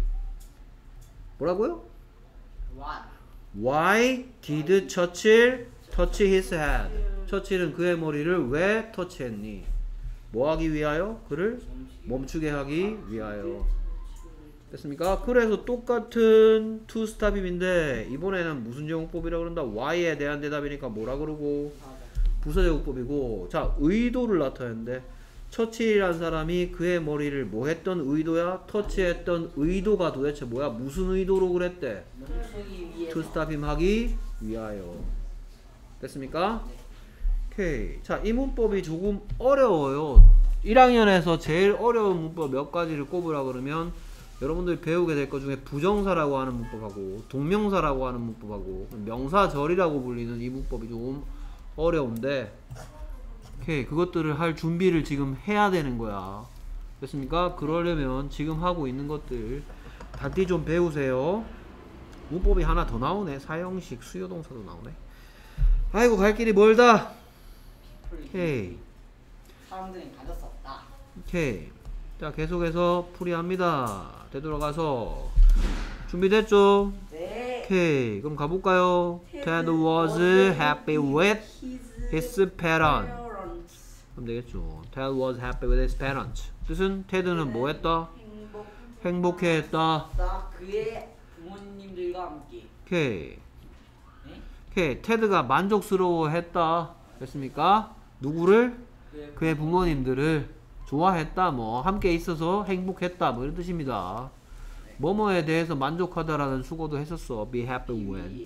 뭐라고요? What? Why did Churchill touch his head? 처칠은 그의 머리를 왜 터치했니? 뭐 하기 위하여? 그를 멈추게 하기 위하여. 됐습니까? 그래서 똑같은 to stop임인데 이번에는 무슨 제공법이라고 그런다? why에 대한 대답이니까 뭐라 그러고? 부사제공법이고. 자, 의도를 나타내는데 처칠이란 사람이 그의 머리를 뭐 했던 의도야? 터치했던 의도가 도대체 뭐야? 무슨 의도로 그랬대? 멈추기 위해서. to stop him 하기 위하여. 됐습니까? 오케이. 자, 이 문법이 조금 어려워요. 일 학년에서 제일 어려운 문법 몇 가지를 꼽으라 그러면 여러분들이 배우게 될 것 중에 부정사라고 하는 문법하고 동명사라고 하는 문법하고 명사절이라고 불리는 이 문법이 좀 어려운데 오케이. 그것들을 할 준비를 지금 해야 되는 거야. 됐습니까? 그러려면 지금 하고 있는 것들 단디 좀 배우세요. 문법이 하나 더 나오네. 사형식 수요동사도 나오네. 아이고 갈 길이 멀다. 오케이. 사람들은 가질 수 없다. 오케이. 자, 계속해서 풀이합니다. 되돌아가서 준비됐죠? 네. 오케이. 그럼 가볼까요? Ted was happy with his parents. 그럼 되겠죠. Ted was happy with his parents. 뜻은 테드는 뭐 했다? 행복. 행복해 했다. 다 그의 부모님들과 함께. 오케이. 네? 오케이. 테드가 만족스러워 했다. 됐습니까? 누구를? 그의 그의 부모님들을 좋아했다. 뭐 함께 있어서 행복했다. 뭐 이런 뜻입니다. 뭐뭐에 대해서 만족하다라는 수고도 했었어. Be happy when.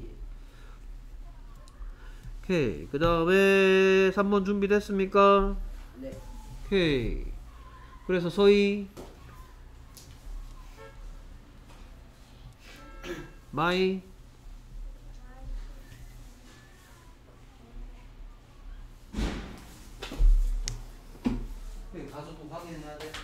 오케이. 그 다음에 삼 번 준비됐습니까? 네. 오케이. 그래서 서희 my 가서 또 확인해야 돼.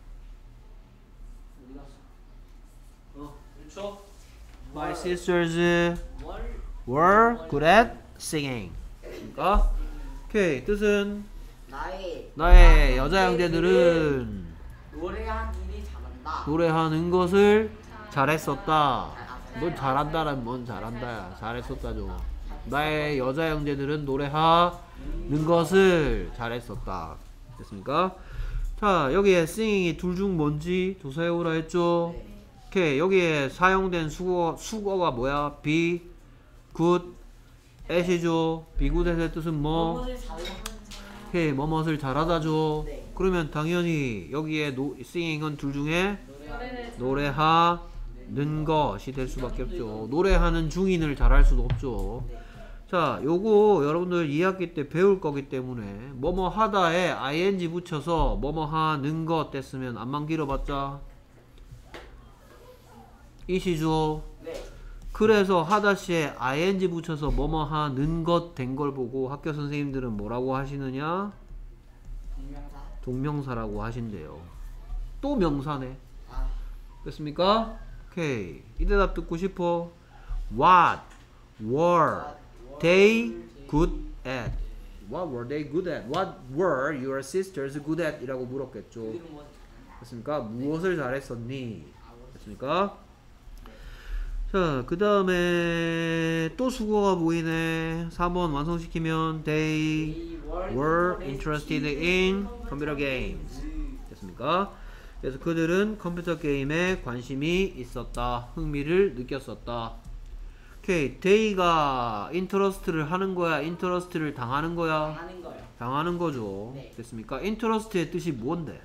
어디 갔어? 어, 그렇죠? My sisters were good at singing. 그러니까 오케이 뜻은 나의 나의 여자 형제들은 노래한 일이 잘한다. 노래하는 것을 잘했었다. 넌 잘한다란 뭔 잘한다야. 잘했었다죠. 나의 여자 형제들은 노래하는 것을 잘했었다. 됐습니까? 자 여기에 singing이 둘 중 뭔지 조사해오라 했죠. 오케이 여기에 사용된 수거, 수거가 뭐야? be good at이죠. be good at의 뜻은 뭐? 무엇을 잘하는 오케이 뭐뭇을 잘하다죠. 네. 그러면 당연히 여기에 노, singing은 둘 중에 노래하는 노래하는 것이 될 수밖에 없죠. 노래하는 중인을 잘할 수도 없죠. 자 요거 여러분들 이 학기 때 배울 거기 때문에 뭐뭐 하다에 ing 붙여서 뭐뭐 하는 것 됐으면 안만 길어봤자 이시죠. 네. 그래서 하다시에 ing 붙여서 뭐뭐 하는 것 된 걸 보고 학교 선생님들은 뭐라고 하시느냐? 동명사. 동명사라고 하신대요. 또 명사네. 아, 됐습니까? 오케이. 이 대답 듣고 싶어. What were they good at? What were they good at? What were your sisters good at? 이라고 물었겠죠. 이름 뭐 됐습니까? 무엇을 잘했었니? 됐습니까? 자, 그 다음에 또 수거가 보이네. 사 번 완성시키면 They were interested in computer games. 됐습니까? 그래서 그들은 컴퓨터 게임에 관심이 있었다. 흥미를 느꼈었다. 오케이. they가 interest를 하는 거야? interest를 당하는 거야? 하는 거요. 당하는 거죠. 네. 됐습니까? interest의 뜻이 뭔데?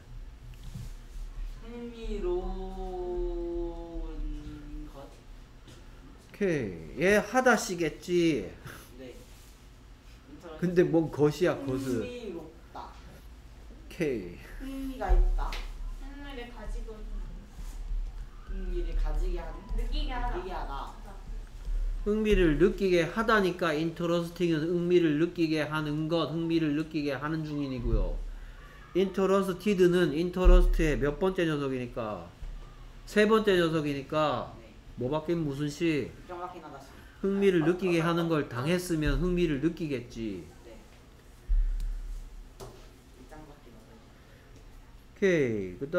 흥미로운 것. 오케이. 얘 하다시겠지. 네. 근데 뭔 것이야, 것은. 흥미롭다. 오케이. 흥미가 있다. 흥미를 가지고 흥미를 가지게 하는. 느끼게 하다. 느끼게 하다. 흥미를 느끼게 하다니까 interesting은 흥미를 느끼게 하는 것, 흥미를 느끼게 하는 중인이고요. interested는 interest의 몇 번째 녀석이니까 세 번째 녀석이니까 네. 뭐 바뀐 무슨 시? 정확히 나갔어. 흥미를 느끼게 하는 걸 당했으면 흥미를 느끼겠지. 네. 입장밖에 나갔어. 오케이. 그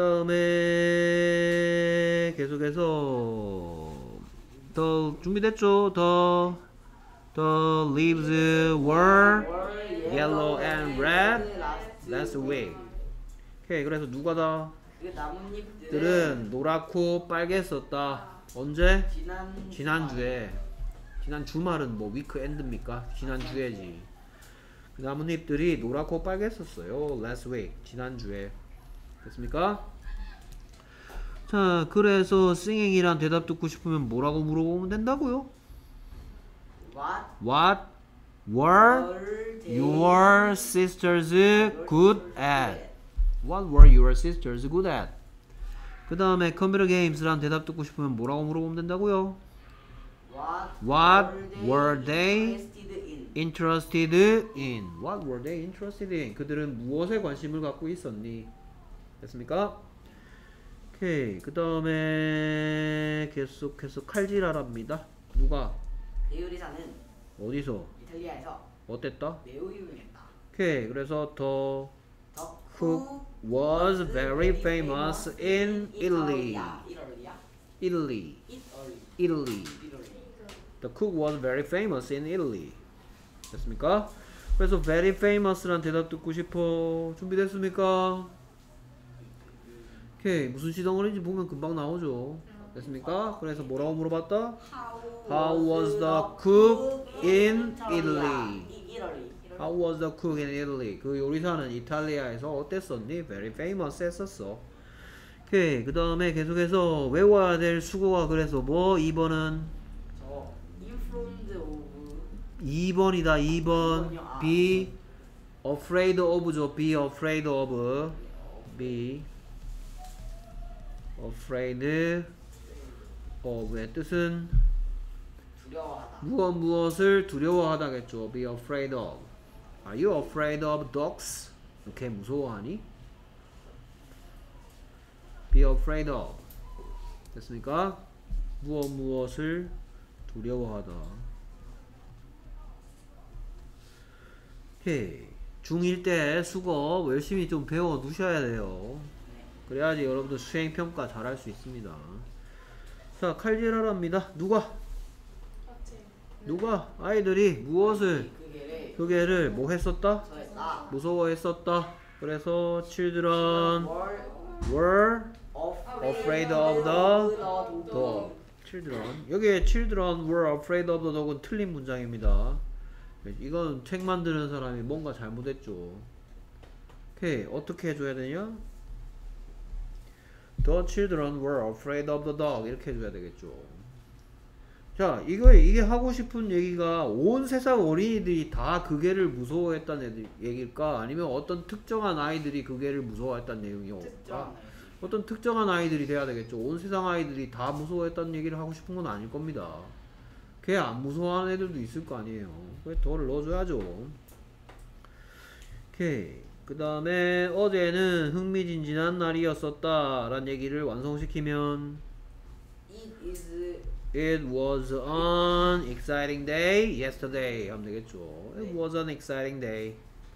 다음에 계속해서 더 준비됐죠? 더 The leaves were yellow and red last week. 오케이. 그래서 누가다? 그 나뭇잎들은 들은 노랗고 빨갰었다. 언제? 지난 지난주에. 지난 주말은 뭐 위크엔드입니까? 지난주에지. 그 나뭇잎들이 노랗고 빨갰었어요. last week. 지난주에. 됐습니까? 자, 그래서 singing이란 대답 듣고 싶으면 뭐라고 물어보면 된다고요? What What were were they your sisters good at? What were your sisters good at? 그 다음에 컴퓨터 게임스란 대답 듣고 싶으면 뭐라고 물어보면 된다고요? What, What were they interested in? interested in? What were they interested in? 그들은 무엇에 관심을 갖고 있었니? 됐습니까? 오케이. 그 다음에 계속해서 칼질하랍니다. 누가? 배우리사는 어디서? 이탈리아에서 어땠다? 매우 유명했다. 오케이. 그래서 더 The cook was very famous in Italy. 이탈리아. Italy. 이탈리. Italy. 이탈리. The cook was very famous in Italy. 됐습니까? 그래서 very famous란 대답 듣고 싶어. 준비됐습니까? 오케이. 무슨 시덩어리인지 보면 금방 나오죠. 됐습니까? 그래서 뭐라고 물어봤다? How was the cook in Italy? 이탈리. How was the cook in Italy? 그 요리사는 이탈리아에서 어땠었니? Very famous 했었어. 오케이. 그 다음에 계속해서 외워야 될 수고가 그래서 뭐? 이 번은 저 informed of 이 번이다. 이 번. Be afraid of죠. Be afraid of. Be afraid of의 뜻은 두려워하다. 무엇 무엇을 두려워하다겠죠. be afraid of. Are you afraid of dogs? 이렇게 무서워하니? be afraid of. 됐습니까? 무엇 무엇을 두려워하다. 오케이. 중일 때 수거 열심히 좀 배워 두셔야 돼요. 그래야지 여러분들 수행평가 잘 할 수 있습니다. 자, 칼질하랍니다. 누가? 어째 누가? 아이들이 무엇을? 그 개를 그게를 뭐 했었다? 저했다. 무서워했었다. 그래서 children Were were afraid of the dog. dog. children. 여기에 children were afraid of the dog은 틀린 문장입니다. 이건 책 만드는 사람이 뭔가 잘못했죠. 오케이. 어떻게 해줘야 되냐? The children were afraid of the dog. 이렇게 해줘야 되겠죠. 자, 이거, 이게 하고 싶은 얘기가 온 세상 어린이들이 다 그 개를 무서워했다는 얘기일까? 아니면 어떤 특정한 아이들이 그 개를 무서워했다는 내용이올까? 특정. 어떤 특정한 아이들이 돼야 되겠죠. 온 세상 아이들이 다 무서워했다는 얘기를 하고 싶은 건 아닐 겁니다. 걔 안 무서워하는 애들도 있을 거 아니에요. 그래, 더를 넣어줘야죠. 오케이. 그 다음에 어제는 흥미진진한 날이었었다 라는 얘기를 완성시키면 It is It was an exciting day yesterday 하면 되겠죠. It 네. was an exciting day.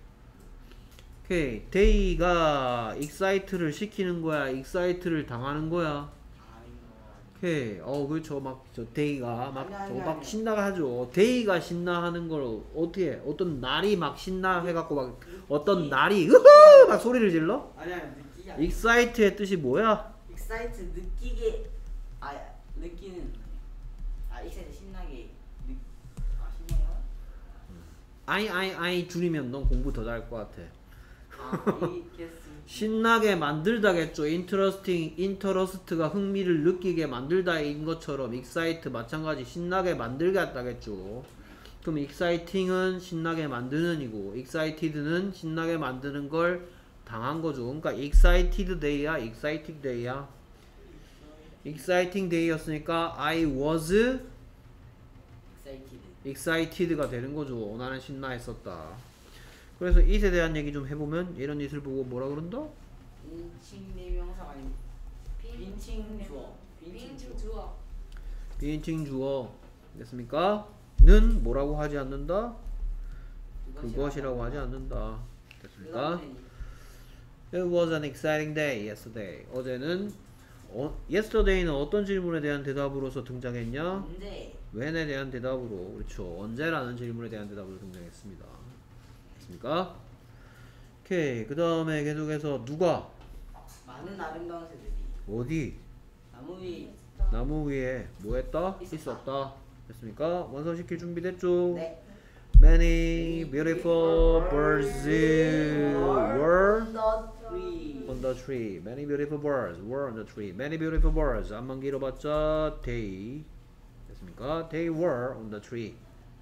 오케이. day가 excite를 시키는 거야? excite를 당하는 거야? 오케이. 어, 그렇죠. 막, 저, day가 막, 아니, 아니, 저거 막 아니. 신나가 하죠. day가 신나하는 걸 어떻게, 해? 어떤 날이 막 신나 해갖고 막, 어떤 날이, 으흐! 막 소리를 질러? 아니 아니 느끼기 아니야. excite의 뜻이 뭐야? 익사이트 느끼게 아 느끼는 아 익사이트 신나게 느, 아 신나요? 아이, 아이, 아이 줄이면 넌 공부 더 잘할 것 같아. 아이 게스 신나게 만들다겠죠. interesting, interest가 흥미를 느끼게 만들다인 것처럼 excite 마찬가지 신나게 만들겠다겠죠. 그럼 exciting은 신나게 만드는 이고 excited는 신나게 만드는 걸 당한 거죠. 그러니까 excited day야, exciting day야. exciting day였으니까 I was 익사이티드 excited가 되는 거죠. 나는 신나했었다. 그래서 it에 대한 얘기 좀 해보면 이런 it을 보고 뭐라 그런다? 빈칭 대명사가 아닌 빈칭 주어 빈칭 빙중 주어 주어 비인칭 주어 됐습니까? 는 뭐라고 하지 않는다? 그것이라고 하지 않는다. 됐습니까? It was an exciting day yesterday. 어제는 어, yesterday는 어떤 질문에 대한 대답으로서 등장했냐? 근데 when에 대한 대답으로 그렇죠. 언제라는 질문에 대한 대답으로 등장했습니다. 됐습니까? 오케이. 그 다음에 계속해서 누가 많은 아름다운 새들이 어디 나무 위 나무 위에 뭐 했다? 있었다. 됐습니까? 완성시킬 준비됐죠? 네. Many beautiful birds were on the tree. on the tree. Many beautiful birds were on the tree. Many beautiful birds. 안만 길어봤자 they. 됐습니까? They were on the tree.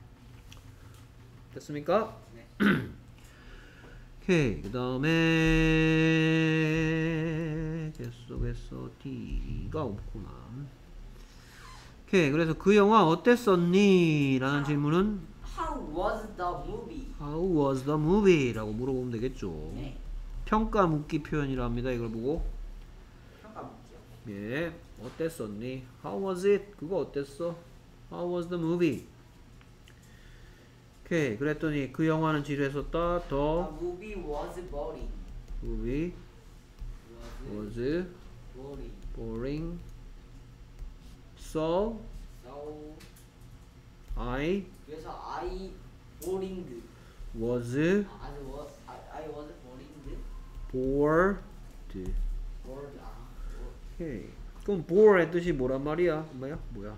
됐습니까? 오케이. 그 다음에 계속해서 D가 없구나. 오케이. 그래서 그 영화 어땠었니? 라는 질문은 How was the movie? How was the movie? 라고 물어보면 되겠죠. 네. 평가 묻기 표현이라 합니다. 이걸 보고 평가 묻기요. 예, 어땠었니? How was it? 그거 어땠어? How was the movie? 오케이. 그랬더니 그 영화는 지루했었다. The The movie was boring. movie Was was boring. boring. So So I 그래서 I boring. was I was I, I was boring. bored. Bored. 아. 오케이. 그럼 bore의 뜻이 뭐란 말이야? 뭐야? 뭐야?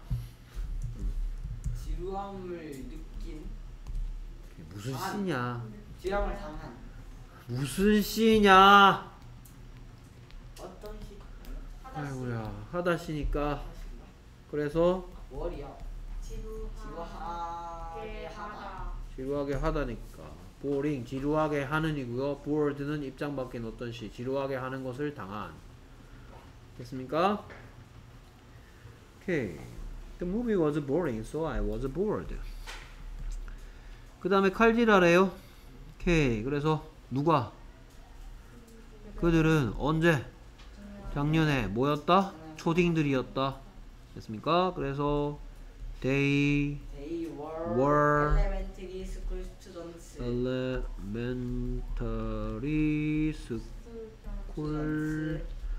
지루함을 느낀. 그게 무슨 씨냐? 지루함을 당한. 무슨 씨냐? 어떤 시? 아이고야 하다 씨니까 그래서 월이요. 지루하게 지루하게 하다. 하다 지루하게 하다니까 boring 지루하게 하는이고요. bored는 입장 밖인 어떤 시 지루하게 하는 것을 당한. 됐습니까? 오케이. The movie was boring, so I was bored. 그 다음에 칼질하래요. 오케이. 그래서 누가? 그들은 언제? 작년에 뭐였다? 초딩들이었다. 됐습니까? 그래서 they They were, were elementary school students. elementary school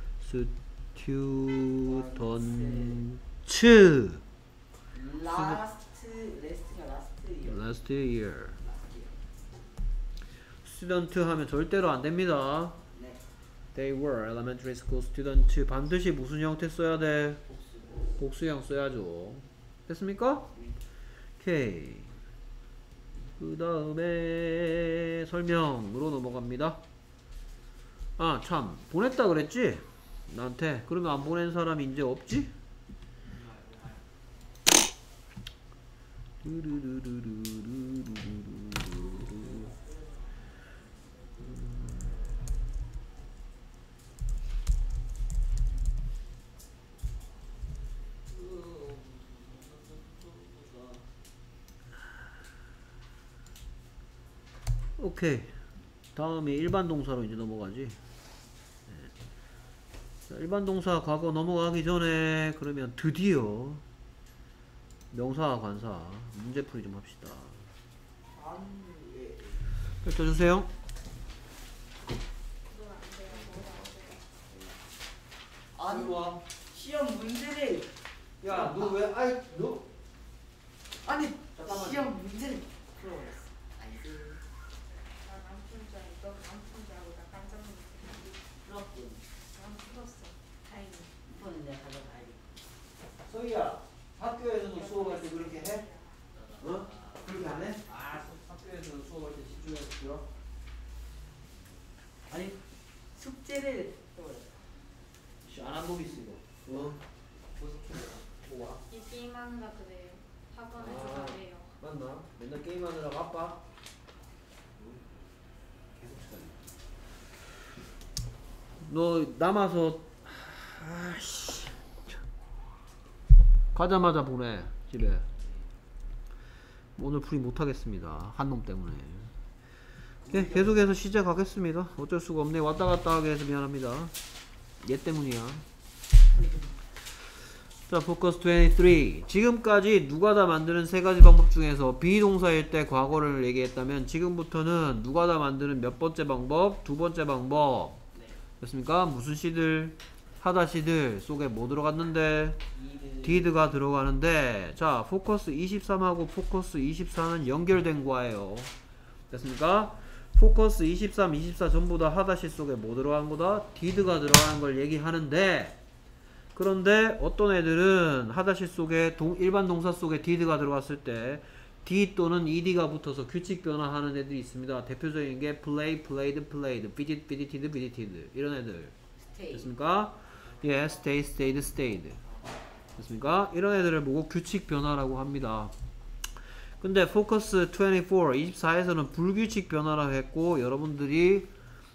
students Last, last가 last year. last year. student 하면 절대로 안 됩니다. 네. They were elementary school students. 반드시 무슨 형태 써야 돼? 복수형 써야죠. 됐습니까? 오케이. 그 다음에 설명으로 넘어갑니다. 아, 참. 보냈다 그랬지? 나한테. 그러면 안 보낸 사람이 이제 없지? 오케이. 다음에 일반 동사로 이제 넘어가지. 네. 자, 일반 동사 과거 넘어가기 전에 그러면 드디어 명사와 관사 문제풀이 좀 합시다. 펼쳐주세요. 아니 와 시험 문제를 야, 너 왜 아이 너 아니 잠깐만. 시험 문제를 풀어버렸어. 아이고 나 남편자 너 남편자고 나 깜짝 놀랐어. 풀었군. 난 풀었어. 다행히. 이번엔 내가 가져가야겠다. 서희야, 학교에서도 수업할 때 그렇게 해? 어? 그렇게 안 해? 아, 학교에서 수업할 때 집중해서 들어? 아니 숙제를 풀어버렸어. 안 한복 있어 이거. 어? 뭐 와? 이 게임하느라 그래요. 학원에서 아. 그래요. 맞나? 맨날 게임하느라 바빠? 계속 시간이. 너 남아서 아씨 가자마자 보내 집에. 오늘 풀이 못하겠습니다. 한 놈 때문에. 네, 계속해서 시작하겠습니다. 어쩔 수가 없네. 왔다 갔다 하게 해서 미안합니다. 얘 때문이야. 자, 포커스 이십삼. 지금까지 누가 다 만드는 세 가지 방법 중에서 비동사일 때 과거를 얘기했다면 지금부터는 누가 다 만드는 몇 번째 방법? 두 번째 방법. 됐습니까? 무슨 시들? 하다 시들 속에 뭐 들어갔는데? did가 들어가는데, 자, 포커스 이십삼하고 포커스 이십사는 연결된 거예요. 됐습니까? 포커스 이십삼, 이십사 전부 다 하다시 속에 뭐 들어간 거다? did가 들어가는 걸 얘기하는데, 그런데 어떤 애들은 하다시 속에 동, 일반 동사 속에 did가 들어갔을 때 d 또는 ed가 붙어서 규칙 변화하는 애들이 있습니다. 대표적인 게 play, played, played, visit, visited, visited 이런 애들. 스테이. 됐습니까? 예, stay, stayed, stayed. 됐습니까? 이런 애들을 보고 규칙 변화라고 합니다. 근데 포커스 이십사, 이십사에서는 불규칙 변화라고 했고, 여러분들이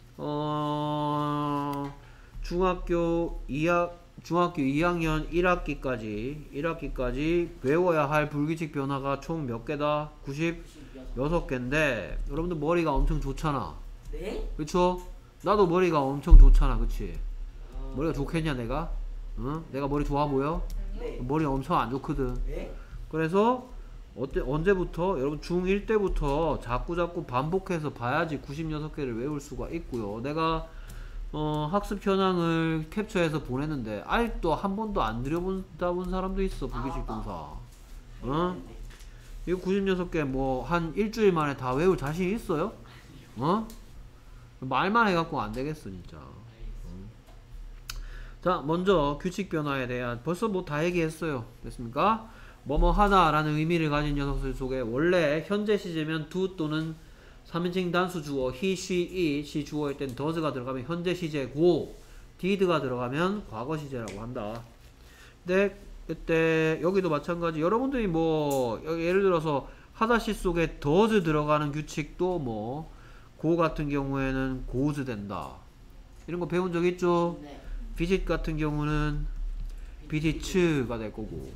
어 중학교 이 학 중학교 이 학년 일 학기까지 일 학기까지 외워야 할 불규칙 변화가 총 몇 개다? 구십육 개인데 여러분들 머리가 엄청 좋잖아. 네? 그쵸? 나도 머리가 엄청 좋잖아. 그치? 머리가 좋겠냐 내가? 응? 내가 머리 좋아 보여? 네. 머리 엄청 안 좋거든. 네? 그래서 어때, 언제부터? 여러분 중일 때부터 자꾸 자꾸 반복해서 봐야지 구십육 개를 외울 수가 있고요. 내가 어, 학습 현황을 캡처해서 보냈는데 아직도 한 번도 안 들여본다 본 사람도 있어. 불규칙 동사. 어? 이거 구십육 개 뭐 한 일주일 만에 다 외울 자신 있어요? 어? 말만 해갖고 안 되겠어 진짜. 어. 자, 먼저 규칙 변화에 대한 벌써 뭐 다 얘기했어요. 됐습니까? 뭐뭐 하다 라는 의미를 가진 녀석들 속에 원래 현재 시제면 do 또는 삼 인칭 단수 주어 he, she, it, she 주어일 땐 does가 들어가면 현재 시제고 did가 들어가면 과거 시제라고 한다. 근데 그때 여기도 마찬가지. 여러분들이 뭐 예를 들어서 하다시 속에 does 들어가는 규칙도 뭐 go 같은 경우에는 goes 된다. 이런 거 배운 적 있죠? 네. visit 같은 경우는 visits가 될 거고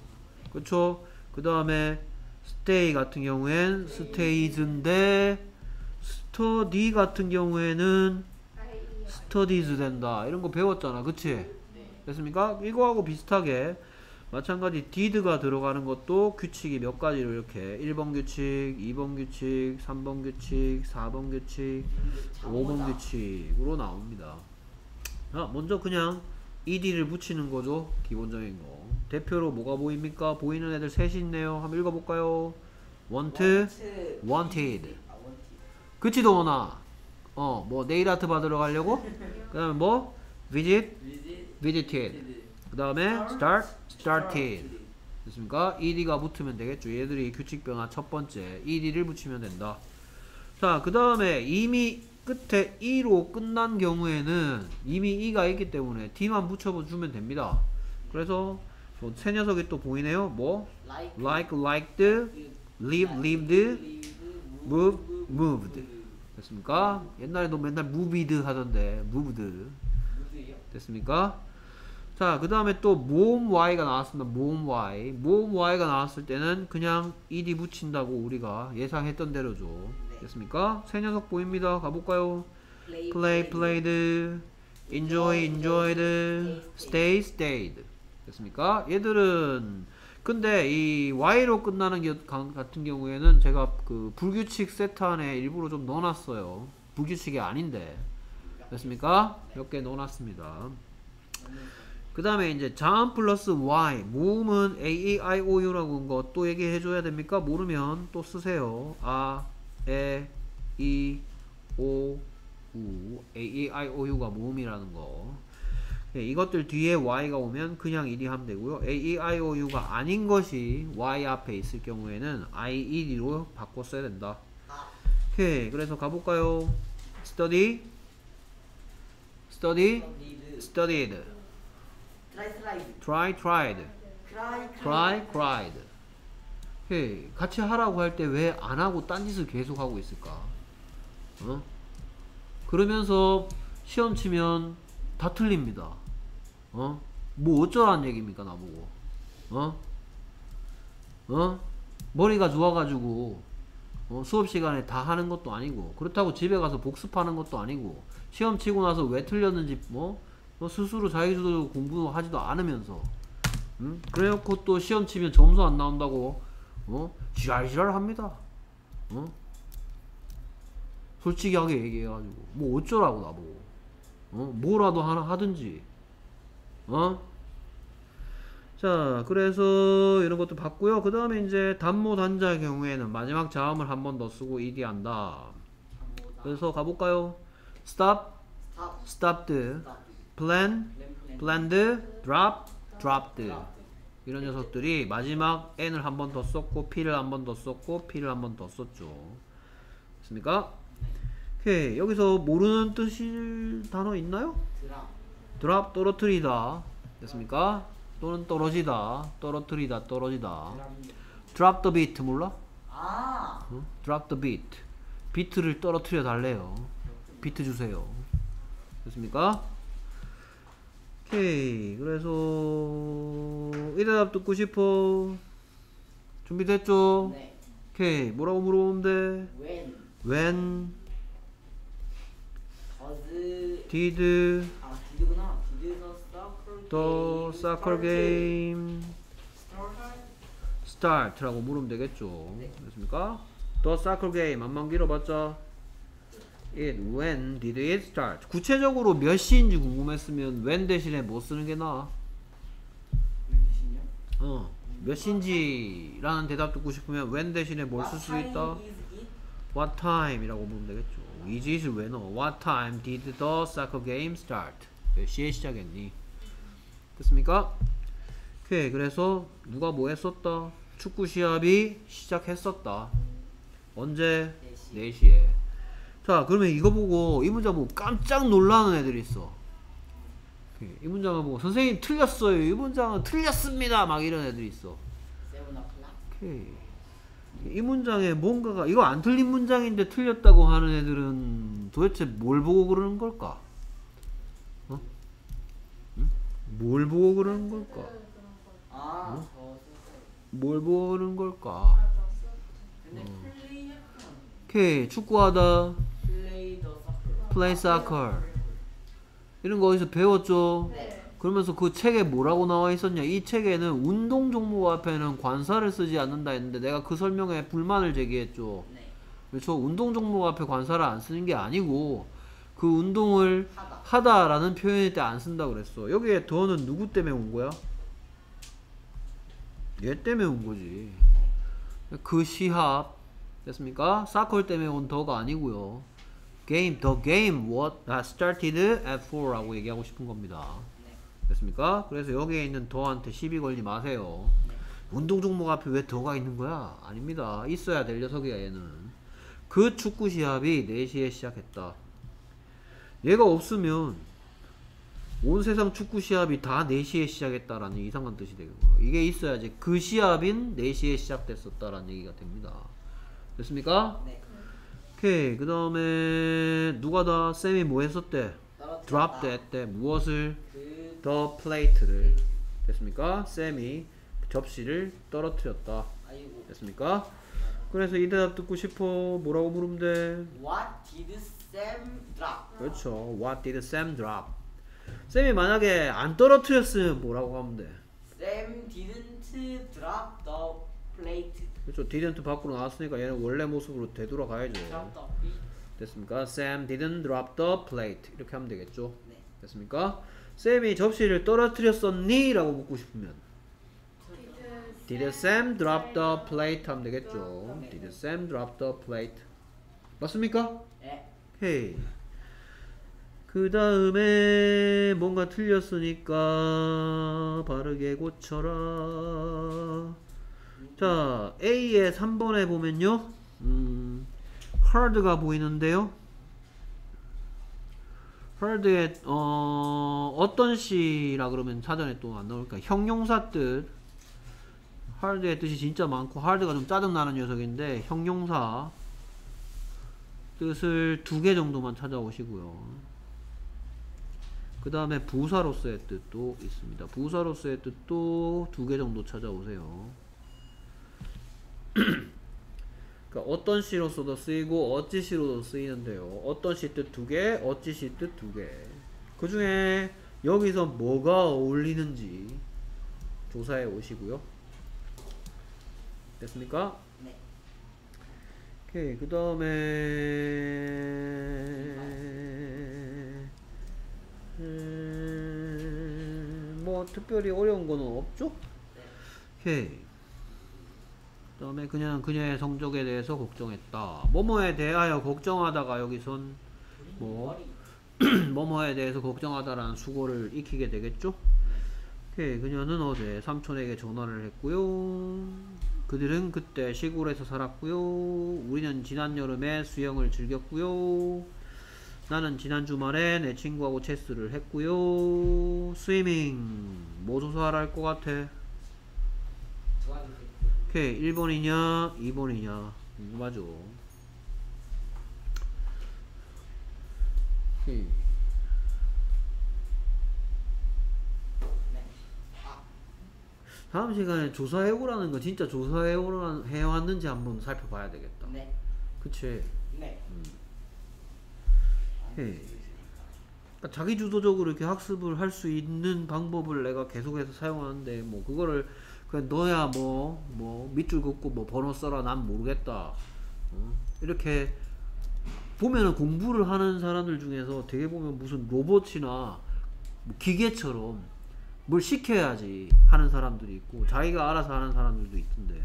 그쵸? 그 다음에 stay 같은 경우엔 stays인데 study 같은 경우에는 studies 된다. 이런 거 배웠잖아. 그치? 네. 됐습니까? 이거하고 비슷하게 마찬가지 did가 들어가는 것도 규칙이 몇 가지로 이렇게 일 번 규칙, 이 번 규칙, 삼 번 규칙, 사 번 규칙, 오 번 규칙으로 나옵니다. 자, 먼저 그냥 ed를 붙이는 거죠. 기본적인 거. 대표로 뭐가 보입니까? 보이는 애들 셋이 있네요. 한번 읽어볼까요? want, wanted. 아, wanted. 그치 도원아? 어, 뭐 네일 아트 받으러 가려고? 그 다음에 뭐? visit, visit. visited. 그 다음에 start, started. 됐습니까? ed가 붙으면 되겠죠. 얘들이 규칙 변화 첫 번째 ed를 붙이면 된다. 자, 그 다음에 이미 끝에 e로 끝난 경우에는 이미 e가 있기 때문에 d만 붙여주면 됩니다. 그래서 새 녀석이 또 보이네요. 뭐? like, like, liked, live, lived, move, moved. 됐습니까? 옛날에도 맨날 moved 하던데 moved. 무드요? 됐습니까? 자, 그 다음에 또 모음 y가 나왔습니다. 모음 y. 모음 y가 나왔을 때는 그냥 ed 붙인다고 우리가 예상했던 대로죠. 됐습니까? 새 녀석 보입니다. 가볼까요? play, played, enjoy, enjoyed, stay, stayed. 됐습니까? 얘들은 근데 이 y로 끝나는 게 같은 경우에는 제가 그 불규칙 세트 안에 일부러 좀 넣어놨어요. 불규칙이 아닌데. 됐습니까? 몇 개 넣어놨습니다. 그 다음에 이제 자음 플러스 y. 모음은 a, e, i, o, u라고 한 거 또 얘기해줘야 됩니까? 모르면 또 쓰세요. 아, 에, 이, 오, 우. a, e, i, o, u가 모음이라는 거. 네, 이것들 뒤에 y가 오면 그냥 ed 하면 되고요. a, e, i, o, u가 아닌 것이 y 앞에 있을 경우에는 i, ed로 바꿔 써야 된다. 오케이. 그래서 가볼까요? study, study, studied, try, tried. try, tried, cry, cry, cried. 오케이. 같이 하라고 할 때 왜 안 하고 딴짓을 계속 하고 있을까? 어? 그러면서 시험 치면 다 틀립니다. 어? 뭐 어쩌라는 얘기입니까 나보고? 어? 어? 머리가 좋아가지고 어? 수업 시간에 다 하는 것도 아니고 그렇다고 집에 가서 복습하는 것도 아니고 시험 치고 나서 왜 틀렸는지 뭐, 뭐 스스로 자기도 공부하지도 않으면서 응? 그래놓고 또 시험 치면 점수 안 나온다고 어? 지랄지랄 합니다. 어? 솔직하게 얘기해가지고 뭐 어쩌라고 나보고 어? 뭐라도 하나 하든지 어? 자, 그래서 이런 것도 봤고요. 그 다음에 이제 단모 단자의 경우에는 마지막 자음을 한 번 더 쓰고 ed 한다. 그래서 가볼까요? stop, stop, stopped, stop, plan, plan, planned, drop, dropped. 이런 녀석들이 마지막 n을 한 번 더 썼고 p를 한 번 더 썼고 p를 한 번 더 썼죠. 됐습니까? 오케이. 여기서 모르는 뜻일 단어 있나요? drop, drop, 떨어뜨리다. 됐습니까? 또는 떨어지다, 떨어뜨리다, 떨어지다. drop the beat 몰라? 아, 어? drop the beat. 비트를 떨어뜨려 달래요. 비트 주세요. 됐습니까? 오케이. 그래서 이 대답 듣고 싶어. 준비됐죠? 네. 오케이. 뭐라고 물어보면 돼? when, when does, did 아, did구나. did the the soccer game soccer start? game started start라고 물으면 되겠죠. 네. 됐습니까? The soccer game 안만 길어봤자 it when did it start. 구체적으로 몇 시인지 궁금했으면 when 대신에 뭐 쓰는 게 나아? 왜 드시냐? 어, 몇 시인지라는 대답 듣고 싶으면 when 대신에 뭘 쓸 수 What 있다? time is it? What time이라고 물으면 되겠죠. is it을 왜 넣어? What time did the soccer game start? 몇 시에 시작했니? 됐습니까? 오케이. 그래서 누가 뭐 했었다? 축구 시합이 시작했었다. 언제? 네 시. 네 시에. 자, 그러면 이거 보고 이 문장 보고 깜짝 놀라는 애들이 있어. 오케이. 이 문장을 보고 선생님 틀렸어요. 이 문장은 틀렸습니다. 막 이런 애들이 있어. seven o'clock. 오케이. 이 문장에 뭔가가 이거 안 틀린 문장인데 틀렸다고 하는 애들은 도대체 뭘 보고 그러는 걸까? 어? 응? 뭘 보고 그러는 걸까? 아, 어? 저 뭘 보는 걸까? 근데 플레이 오케이, 축구하다, 플레이 더 서클. play soccer. 이런 거 어디서 배웠죠? 네. 그러면서 그 책에 뭐라고 나와 있었냐? 이 책에는 운동 종목 앞에는 관사를 쓰지 않는다 했는데 내가 그 설명에 불만을 제기했죠. 네. 그렇죠? 운동 종목 앞에 관사를 안 쓰는 게 아니고 그 운동을 하다. 하다라는 표현일 때 안 쓴다 그랬어. 여기에 더는 누구 때문에 온 거야? 얘 때문에 온 거지. 그 시합 됐습니까? 사컬 때문에 온 더가 아니고요. game, the game what started at four라고 얘기하고 싶은 겁니다. 네. 됐습니까? 그래서 여기에 있는 더한테 시비 걸지 마세요. 네. 운동 종목 앞에 왜 더가 있는 거야? 아닙니다. 있어야 될 녀석이야 얘는. 그 축구 시합이 네 시에 시작했다. 얘가 없으면 온 세상 축구 시합이 다 네 시에 시작했다라는 이상한 뜻이 되고, 이게 있어야지 그 시합인 네 시에 시작됐었다라는 얘기가 됩니다. 됐습니까? 네. 오케이. 그 다음에 누가 다 쌤이 뭐 했었대? 떨어뜨렸다. drop 했대. 무엇을? 그 the plate를. 됐습니까? 쌤이 접시를 떨어뜨렸다. 아이고. 됐습니까? 그래서 이 대답 듣고 싶어. 뭐라고 물으면 돼? What did Sam drop? 그렇죠. What did Sam drop? 쌤이 만약에 안 떨어뜨렸으면 뭐라고 하면 돼? Sam didn't drop the plate. 그렇죠. didn't 밖으로 나왔으니까 얘는 원래 모습으로 되돌아가야죠. Drop the plate. 됐습니까? Sam didn't drop the plate. 이렇게 하면 되겠죠. 네. 됐습니까? 쌤이 접시를 떨어뜨렸었니? 라고 묻고 싶으면 Did Sam drop the plate? 하면 되겠죠. 네. Did Sam drop the plate? 맞습니까? 네. 오케이. 그 다음에 뭔가 틀렸으니까 바르게 고쳐라. 자, A의 삼 번에 보면요, 음, hard가 보이는데요. hard의 어, 어떤 시라 그러면 사전에 또 안 나올까? 형용사 뜻. hard의 뜻이 진짜 많고 hard가 좀 짜증나는 녀석인데 형용사 뜻을 두 개 정도만 찾아오시고요. 그 다음에 부사로서의 뜻도 있습니다. 부사로서의 뜻도 두 개 정도 찾아오세요. 그러니까 어떤 시로서도 쓰이고 어찌 시로도 쓰이는데요. 어떤 시 뜻 두 개, 어찌 시 뜻 두 개. 그 중에 여기서 뭐가 어울리는지 조사해 오시고요. 됐습니까? 네. 오케이. 그 다음에 음, 뭐 특별히 어려운 거는 없죠? 오케이. 그 다음에 그냥 그녀의 성적에 대해서 걱정했다. 뭐뭐에 대하여 걱정하다가 여기선 뭐 뭐뭐에 대해서 걱정하다라는 수고를 익히게 되겠죠? 오케이. 그녀는 어제 삼촌에게 전화를 했고요. 그들은 그때 시골에서 살았고요. 우리는 지난 여름에 수영을 즐겼고요. 나는 지난 주말에 내 친구하고 체스를 했고요. 스위밍 뭐 조사하라 할 것 같아? 도와주세요. 오케이. 일 번이냐 이 번이냐 궁금하죠. 오케이. 네. 아, 다음 시간에 조사해오라는 거 진짜 조사해왔는지 한번 살펴봐야 되겠다. 네. 그치? 네. 오케이. 그러니까 자기 주도적으로 이렇게 학습을 할 수 있는 방법을 내가 계속해서 사용하는데 뭐 그거를 그냥 너야 뭐 뭐 밑줄 긋고 뭐 번호 써라 난 모르겠다 어? 이렇게 보면은 공부를 하는 사람들 중에서 되게 보면 무슨 로봇이나 뭐 기계처럼 뭘 시켜야지 하는 사람들이 있고 자기가 알아서 하는 사람들도 있던데,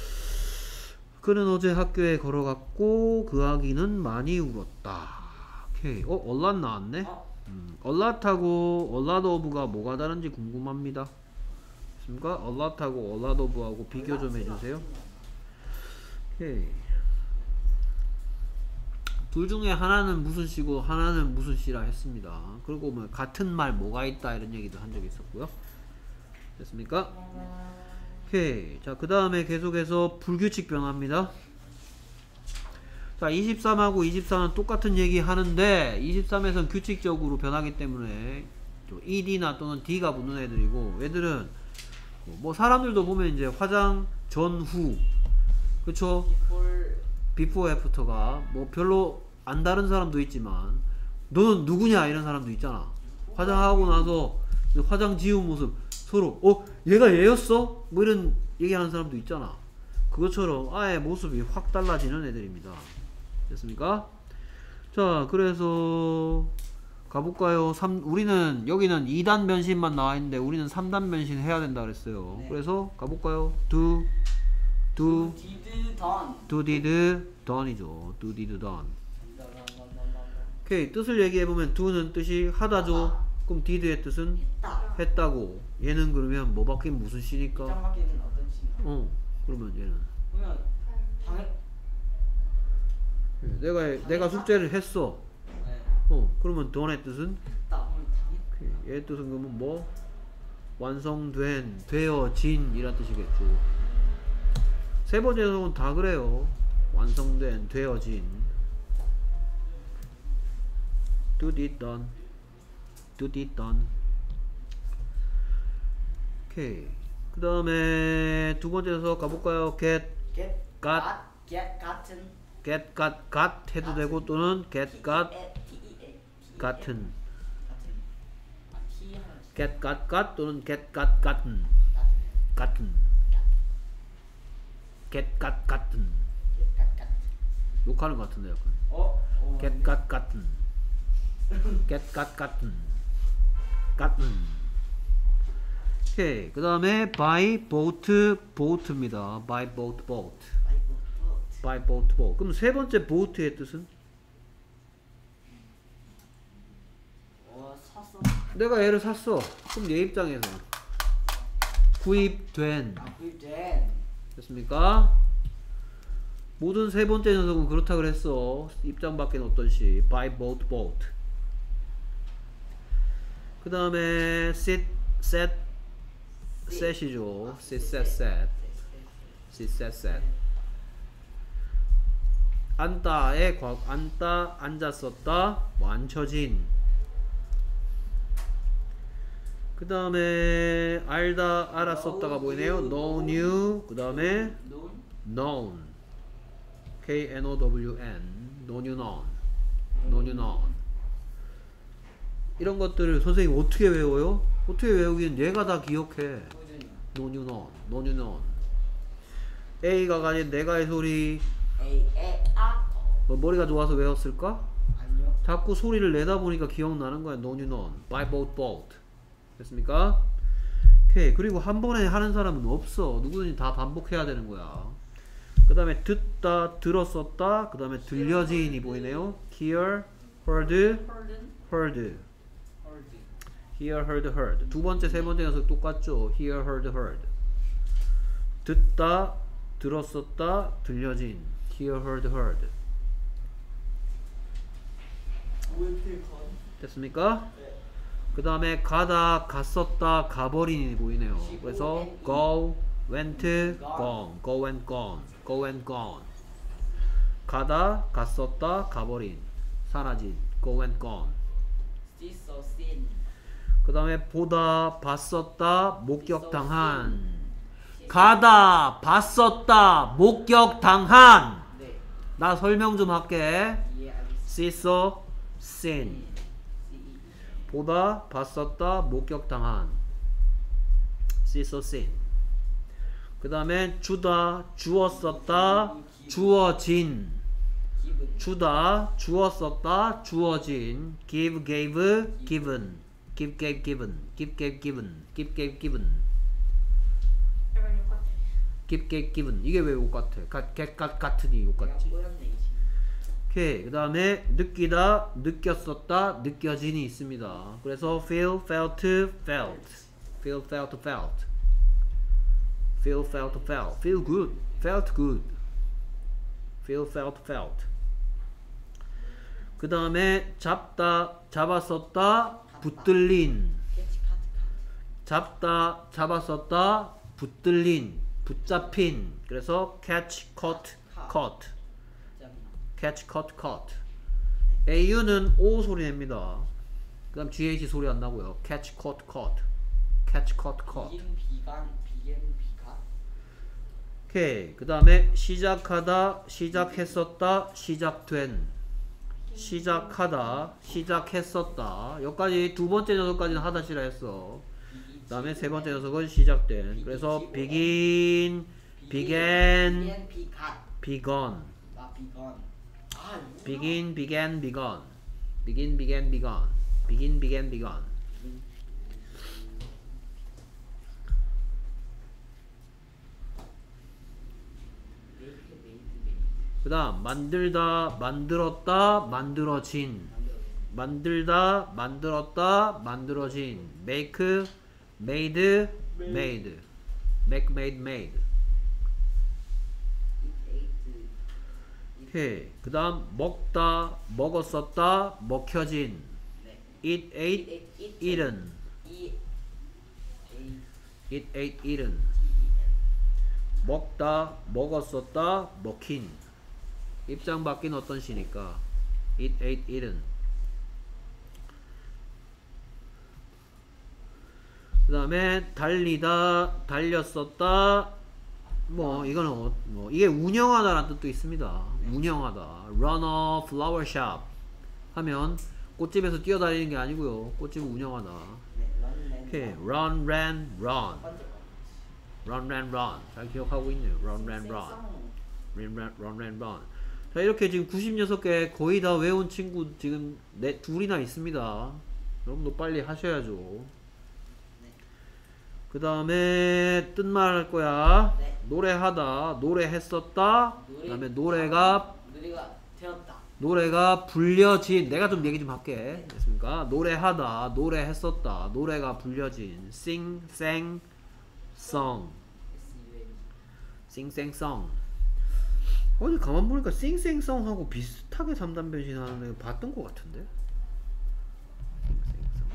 그는 어제 학교에 걸어갔고 그 아기는 많이 울었다. 오케이. 어? 얼랏 나왔네? 어, 음, 얼랏하고 얼랏오브가 뭐가 다른지 궁금합니다. 됐습니까? 얼랏하고 얼랏오브하고 비교 좀 해주세요. 오케이. 둘 중에 하나는 무슨 시고 하나는 무슨 시라 했습니다. 그리고 뭐 같은 말 뭐가 있다 이런 얘기도 한 적이 있었고요. 됐습니까? 오케이. 자, 그 다음에 계속해서 불규칙 변화입니다. 자, 이십삼하고 이십사는 똑같은 얘기 하는데 이십삼에서는 규칙적으로 변하기 때문에 ed나 또는 d가 붙는 애들이고, 얘들은 있고 뭐 사람들도 보면 이제 화장 전후 그쵸? before before after가 뭐 별로 안 다른 사람도 있지만 너는 누구냐 이런 사람도 있잖아. 화장하고 나서 화장 지운 모습 서로 어 얘가 얘였어? 뭐 이런 얘기하는 사람도 있잖아. 그것처럼 아예 모습이 확 달라지는 애들입니다. 됐습니까? 자 그래서 가볼까요? 삼, 우리는 여기는 이 단 변신만 나와있는데 우리는 삼 단 변신 해야 된다 그랬어요. 네. 그래서 가볼까요? do do did done do did done이죠. do did done. 오케이 뜻을 얘기해보면 do는 뜻이 하다죠. 그럼 did의 뜻은 했다 했다고. 얘는 그러면 뭐 바뀐 무슨 시니까? 입장 바뀌는 어떤 시인가 어 그러면 얘는 그러면 당연 내가 내가 숙제를 했어. 네 어 그러면 done의 뜻은 했다 그럼 당연 오케이. 얘의 뜻은 그러면 뭐 완성된 되어진 이란 뜻이겠죠. 세 번째 녀석은 다 그래요. 완성된 되어진 do did done do did done. 오케이 그 다음에 두 번째 녀석 가볼까요? get get got get 같은 get got got 해도 되고 또는 get got 같은 같은 아 T 하나 get got got 또는 get got 같은 같은 get got 같은 같은 욕하는 것 같은데 약간 어? 어 get got 같은 get got 같은 같은. 오케이 그 다음에 by boat boat입니다. by boat boat by boat boat. 그럼 세 번째 boat의 뜻은 어 샀어 내가 얘를 샀어. 그럼 얘 입장에서 구입된 구입된 됐습니까? 모든 세 번째 녀석은 그렇다 그랬어. 입장 밖엔 어떤 시 by boat boat. 그 다음에 sit set set이죠. sit set set sit set set. 앉다의 과 앉다 앉았었다 뭐 앉혀진. 그 다음에 알다 알았었다가 보이네요. know knew. 그 다음에 known known K N O W N know knew known know knew known. 이런 것들을 선생님 어떻게 외워요? 어떻게 외우기는 얘가 다 기억해. know knew known know knew known. A가 가진 내가의 소리 A A 아 뭐 머리가 좋아서 외웠을까? 아니요 자꾸 소리를 내다 보니까 기억나는 거야. know knew known by boat boat. 됐습니까? 오케이. 그리고 한 번에 하는 사람은 없어. 누구든지 다 반복해야 되는 거야. 그 다음에 듣다 들었었다 그 다음에 들려진이 보이네요. hear heard heard heard heard hear heard heard. 두 번째 세 번째 녀석 똑같죠. hear heard heard. 듣다 들었었다 들려진 hear heard heard. 됐습니까? 그 다음에 가다 갔었다 가버린이 보이네요. 그래서 go went gone go and gone go and gone. 가다 갔었다 가버린 사라진 go and gone. see so seen 그 다음에 보다 봤었다 목격당한. 가다 봤었다 목격당한. 네 나 설명 좀 할게. 예 알겠습니다 see so seen. 보다 봤었다 목격당한 see so seen. 그 다음에 주다 주었었다 주어진. 기분 주다 주었었다 주어진 give gave given give gave given give gave given give gave given 약간 욕 같아. give gave given. 이게 왜 욕 같아? 가, get, got, 같으니 욕 같지. 꼬였네 이 오케이. 그 다음에 느끼다 느꼈었다 느껴진이 있습니다. 그래서 feel felt felt feel felt felt feel felt felt feel good felt good feel felt felt. 그 다음에 잡다 잡았었다 붙들린. 캐치 카트 잡다 잡았었다 붙들린 붙잡힌. 그래서 catch caught caught 카트 catch caught caught. 에이유는 O 소리 냅니다. 그 다음 지에이치 소리 안 나고요. catch caught caught catch, caught, caught. 비긴 비간 비겐 비간. 오케이. 그 다음에 시작하다, 시작했었다, 시작된. 시작하다, 시작했었다. 여기까지 두 번째 녀석까지는 하다시라 했어. 그 다음에 세 번째 녀석은 시작된. 그래서 begin, began, 비겐 비간. begun. 나 비건. 아 이거. begin, began, begun. begin, began, begun. begin, began, begun. 메이크 메이드 메이드. 그 다음 만들다, 만들었다, 만들어진. 만들다, 만들었다, 만들어진. make, made, made. make, made, made. 에이트. 오케이. 그 다음 먹다, 먹었었다, 먹혀진. 네. eat, ate, eaten. 이 에이 eat, ate, eaten. 먹다, 먹었었다, 먹힌. 입장 바뀐 어떤 시니까 eat, ate, eaten. 그 다음에 달리다, 달렸었다. 뭐 이거는 어, 뭐 이게 운영하다라는 뜻도 있습니다. 운영하다. run a flower shop 하면 꽃집에서 뛰어다니는 게 아니고요. 꽃집을 운영하다. 네. 런렌. 오케이. run, ran, run. 번째 거. run, ran, run. 잘 기억하고 있네요. run, ran, run. run, ran, run, ran, run. 자, 이렇게 지금 구십육 개 거의 다 외운 친구 지금 네, 둘이나 있습니다. 여러분도 빨리 하셔야죠. 그 다음에 뜻말 할 거야. 네. 노래하다, 노래했었다. 노래- 그 다음에 노래가 노래가 되었다. 노래가 불려진. 내가 좀 얘기 좀 할게. 됐습니까? 노래하다, 노래했었다. 노래가 불려진. sing, sang, song. 에스유엔. sing, sang, song. 어디 가만 보니까 sing, sang, song하고 비슷하게 삼 단 변신하는 애 봤던 것 같은데. sing, sang, song.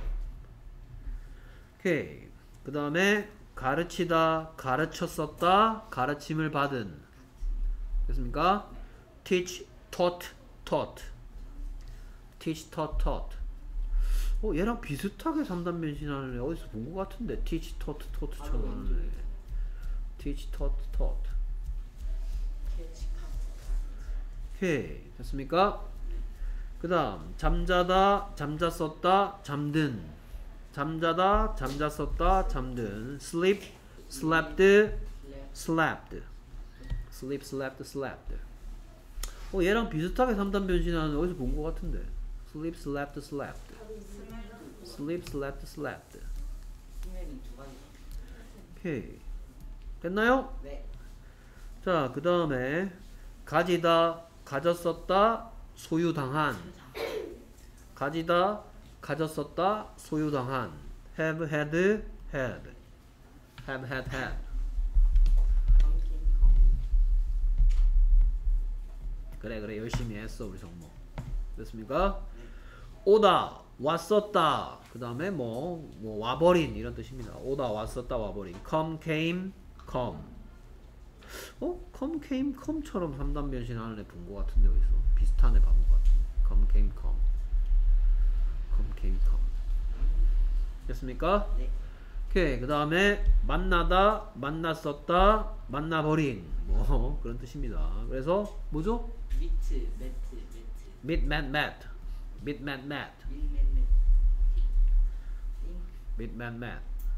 오케이. 그 다음에 가르치다, 가르쳤었다, 가르침을 받은. 됐습니까? teach, taught, taught. teach, taught, taught. 어, 얘랑 비슷하게 삼 단 변신하는 애 어디서 본 것 같은데. teach, taught, taught처럼 하는 애. teach, taught, taught. 캐치카. 오케이. 됐습니까? 그 다음 잠자다, 잠잤었다, 잠든. 잠자다, 잠잤었다, 잠든. sleep, slept, slept. sleep, slept, slept. 어, 얘랑 비슷하게 삼 단 변신하는 어디서 본 것 같은데. sleep, slept, slept. sleep, slept, slept. 스멜이 두 가지. 오케이. 됐나요? 네. 자, 그 다음에 가지다, 가졌었다, 소유당한. 가지다, 가졌었다, 소유당한. have, had, had. have, had, had. 그래 그래 열심히 했어 우리 정모. 됐습니까? 오다, 왔었다. 그 다음에 뭐, 뭐 와버린 이런 뜻입니다. 오다, 왔었다, 와버린. come, came, come. 어? come, came, come처럼 삼 단 변신하는 애 본 것 같은데 어디서 비슷한 애 본 것 같은데. come, came, come. come, came, come. 됐습니까? 네. 오케이. 그 다음에 만나다, 만났었다, 만나버린 뭐 그런 뜻입니다. 그래서 뭐죠? 미트, 매트, 매트. meet, met, met. meet, met, met. 밀맨맨. meet, met, met.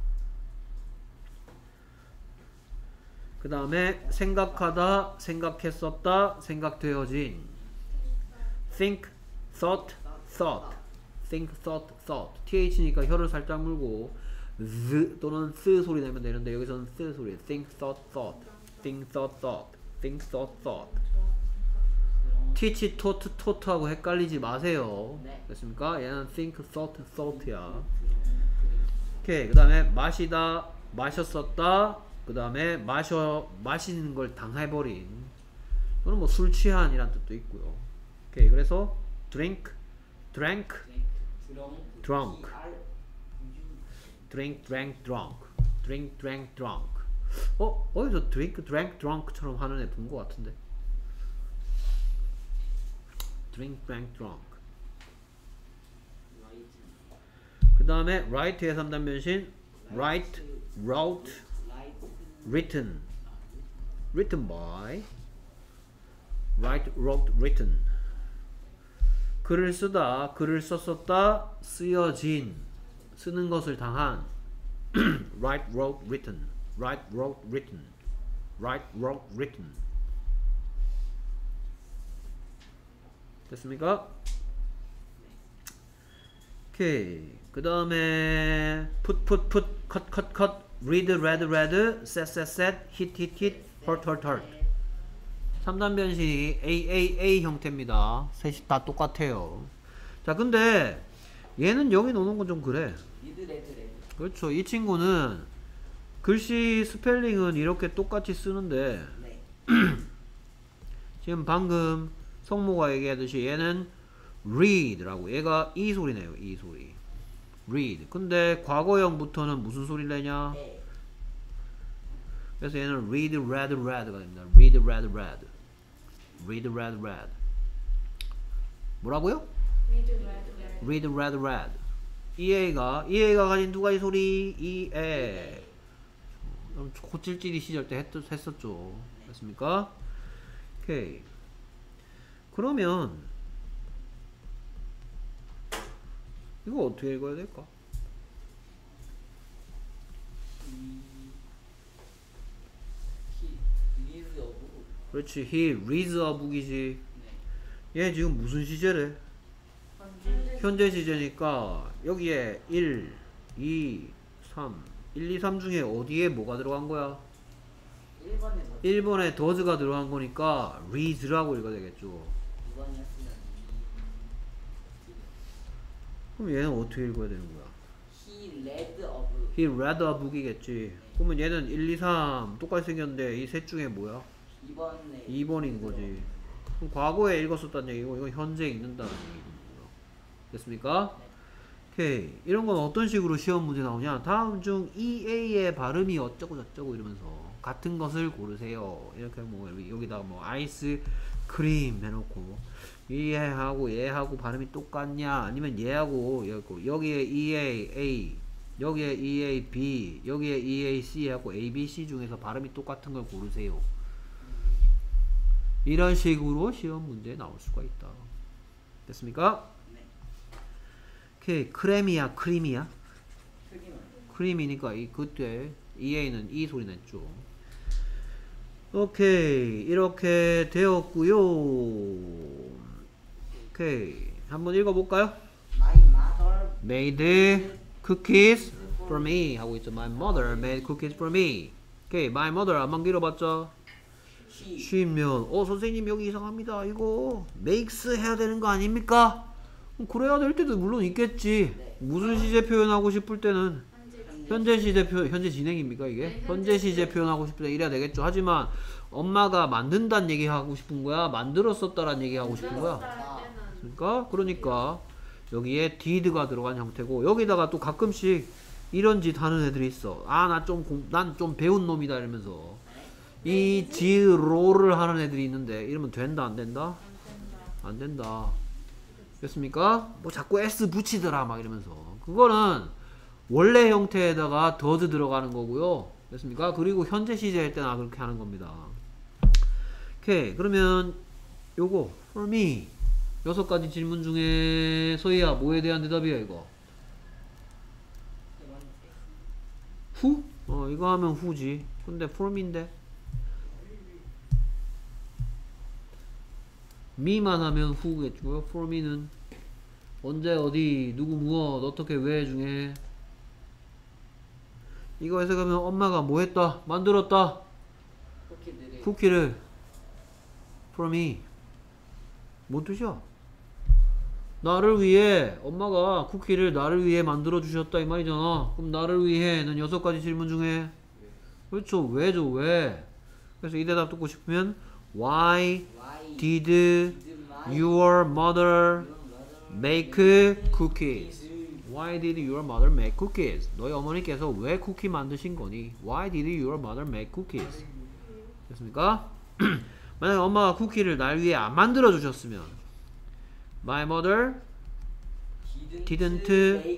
그 다음에 생각하다, 생각했었다, 생각되어진. think, thought, thought. think, thought, thought. th니까 혀를 살짝 물고 z 또는 s 소리 내면 되는데 여기서는 s 소리. think, thought, thought. think, thought, thought. think, thought, thought. teach, taught, taught 하고 헷갈리지 마세요. 네. 됐습니까? 얘는 think, thought, thought야. 오케이. 그 다음에 마시다, 마셨었다. 그 다음에 마셔, 마시는 걸 당해버린. 또는 뭐 술 취한이란 뜻도 있고요. 오케이. 그래서 drink, drank, drunk. drink, drank, drunk. drink, drank, drunk. 어? 어디서 drink, drank, drunk처럼 하는 애 본 것 같은데. drink, drank, drunk. 그 다음에 right의 삼 단 변신 write, wrote, 라이트 written. written by. write, wrote, written. 글을 쓰다, 글을 썼었다, 쓰여진, 쓰는 것을 당한. write, wrote, written. write, wrote, written. write, wrote, written. 됐습니까? 오케이. 그 다음에 put, put, put, cut, cut, cut, read, read, read, set, set, set, hit, hit, hit, hurt, hurt, hurt. 삼 단 변신이 A, A, A 형태입니다. 셋이 다 똑같아요. 자, 근데 얘는 여기 놓는 건 좀 그래. 리드 레드 레드 그렇죠. 이 친구는 글씨 스펠링은 이렇게 똑같이 쓰는데 네 지금 방금 성모가 얘기하듯이 얘는 read라고, 얘가 이 소리 내요. 이 소리. read. 근데 과거형부터는 무슨 소리를 내냐? 네 그래서 얘는 read, read, read가 됩니다. read, read, read. read, read, read. 뭐라고요? Read, read, read. read, read, read. 이 A가, 이 A가 가진 두 가지 소리, 이 A. 고찔찔이 시절 때 했, 했었죠. 됐습니까? 오케이. 그러면 이거 어떻게 읽어야 될까? 히 리드 오브 그렇지. He reads a book이지. 얘 지금 무슨 시제래? 현재 현재 시제니까 여기에 일, 이, 삼, 일, 이, 삼 중에 어디에 뭐가 들어간 거야? 일 번에 뭐 일 번에 does가 들어간 거니까 reads라고 읽어야 되겠죠. 이 번이었으면 그럼 얘는 어떻게 읽어야 되는 거야? 히 레드 오브 He read a book이겠지. 그러면 얘는 일, 이, 삼 똑같이 생겼는데 이 셋 중에 뭐야? 이 번에 이 번인 거지. 그럼 과거에 읽었었다는 얘기고 이건 현재 읽는다는 얘기고. 됐습니까? 오케이. 이런 건 어떤 식으로 시험 문제 나오냐? 다음 중 이 A의 발음이 어쩌고 저쩌고 이러면서 같은 것을 고르세요. 이렇게 뭐 여기다가 뭐 아이스 크림 해놓고 얘하고 얘하고 발음이 똑같냐? 아니면 얘하고 여기에 이 A A 여기에 이 A B 여기에 이 A C 하고 A B C 중에서 발음이 똑같은 걸 고르세요. 이런 식으로 시험 문제에 나올 수가 있다. 됐습니까? 네 오케이. 크렘이야 크림이야? 크기만 크림이니까 이 그때 이 A는 이 소리 냈죠. 오케이. 이렇게 되었고요. 오케이. 한번 읽어볼까요? My mother Made cookies for me 하고 있죠. My mother made cookies for me. 오케이. My mother 안만 길어봤죠? she 쉬면 어 선생님 여기 이상합니다. 이거 makes 해야 되는 거 아닙니까? 그래야 될 때도 물론 있겠지. 네. 무슨 시제 표현하고 싶을 때는 현재 현재 시제 표 현재 진행입니까 이게? 네, 현재 현재 시제 표현하고 싶을 때 이래야 되겠죠. 하지만 엄마가 만든다는 얘기 하고 싶은 거야? 만들었었다라는 얘기 하고 싶은 거야? 할 때는 그러니까 그러니까 여기에 did가 들어간 형태고 여기다가 또 가끔씩 이런 짓 하는 애들이 있어. 아 나 좀 난 좀 배운 놈이다 이러면서 이 지로를 하는 애들이 있는데 이러면 된다 안 된다? 안 된다. 안 된다. 됐습니까? 뭐 자꾸 s 붙이더라 막 이러면서 그거는 원래 형태에다가 does 들어가는 거고요. 됐습니까? 그리고 현재 시제 할 때나 그렇게 하는 겁니다. 오케이. 그러면 요거 for me 여섯 가지 질문 중에 서희야 뭐에 대한 대답이야 이거? 후? 어 이거 하면 후지. 근데 for me인데 me만 하면 후겠고요. for me는 언제 어디 누구 무엇 어떻게 왜 중에 이거 해석하면 엄마가 뭐 했다 만들었다 쿠키들이 쿠키를 for me 뭔 뜻이야? 나를 위해 엄마가 쿠키를 나를 위해 만들어 주셨다 이 말이잖아. 그럼 나를 위해는 여섯 가지 질문 중에 그렇죠 왜죠 왜? 그래서 이 대답 듣고 싶으면 why why did did my your mother mother make cookies? Why did your mother make cookies? 너희 어머니께서 왜 쿠키 만드신 거니? Why did your mother make cookies? 됐습니까? 만약에 엄마가 쿠키를 날 위해 안 만들어 주셨으면 My mother didn't didn't make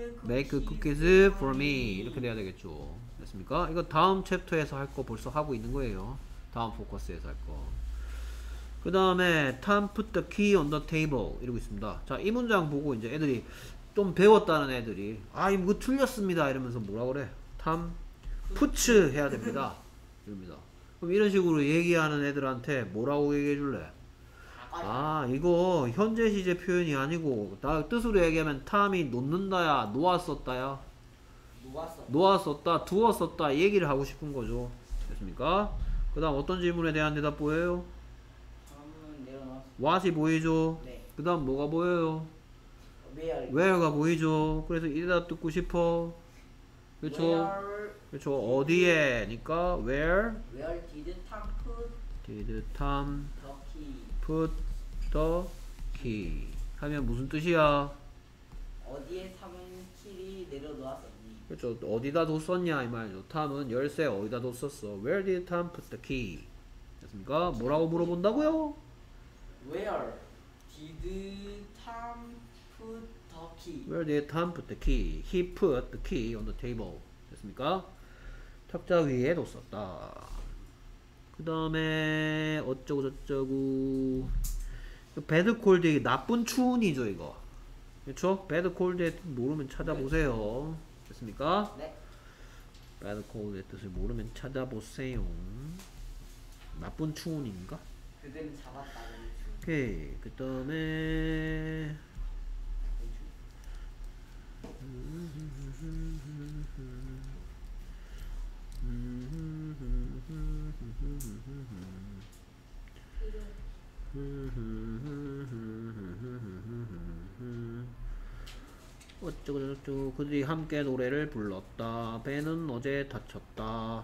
make cookies for me 이렇게 돼야 되겠죠. 됐습니까? 이거 다음 챕터에서 할 거 벌써 하고 있는 거예요. 다음 포커스에서 할 거. 그 다음에 Tom put the key on the table 이러고 있습니다. 자, 이 문장 보고 이제 애들이 좀 배웠다는 애들이 아 이거 틀렸습니다 이러면서 뭐라 그래? Tom puts 해야 됩니다. 이럽니다. 그럼 이런 식으로 얘기하는 애들한테 뭐라고 얘기해 줄래? 아 이거 현재 시제 표현이 아니고 나 뜻으로 얘기하면 탐이 놓는다야 놓았었다야 놓았어. 놓았었다 두었었다 얘기를 하고 싶은 거죠. 됐습니까? 그 다음 어떤 질문에 대한 대답 보여요? 다음은 내려놨어. what이 보이죠? 네. 그 다음 뭐가 보여요? Where? where가 보이죠? 그래서 이 대답 듣고 싶어. 그렇죠? Where? 그렇죠. 어디에?니까 where Where did Tom put did Tom the key? put the key 하면 무슨 뜻이야? 어디에 탐은 키를 내려놓았었니? 그렇죠. 어디다 뒀었냐 이 말이죠. 탐은 열쇠 어디다 뒀었어? Where did Tom put the key? 됐습니까? 뭐라고 물어본다고요? Where did Tom put the key? Where did Tom put the key? He put the key on the table. 됐습니까? 탁자 위에 뒀었다. 그 다음에 어쩌고 저쩌고 배드 콜드 나쁜 추운이죠 이거. 그렇죠? 배드 콜드의 뜻 모르면 찾아보세요. 됐습니까? 네. 배드 콜드의 뜻을 모르면 찾아보세요. 나쁜 추운인가? 그대는 잡았다는 오케이. 그 다음에 어쩌고 저쩌고 그들이 함께 노래를 불렀다. 배는 어제 다쳤다.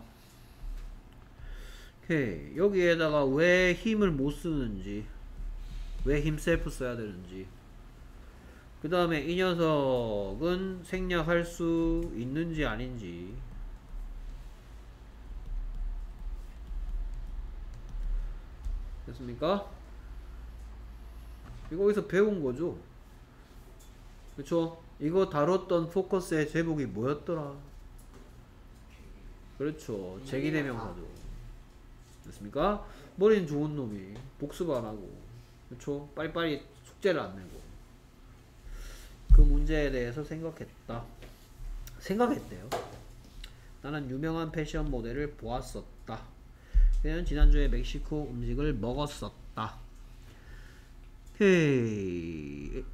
오케이. 여기에다가 왜 힘을 못 쓰는지, 왜 힘셀프 써야 되는지, 그 다음에 이 녀석은 생략할 수 있는지 아닌지, 됐습니까? 이거 어디서 배운 거죠? 그쵸? 이거 다뤘던 포커스의 제목이 뭐였더라? 그렇죠. 제기대명사죠. 됐습니까? 머리는 좋은 놈이 복습 안 하고, 그쵸? 빨리빨리 숙제를 안 내고. 그 문제에 대해서 생각했다. 생각했대요. 나는 유명한 패션 모델을 보았었다. 그는 지난주에 멕시코 음식을 먹었었다. 헤이.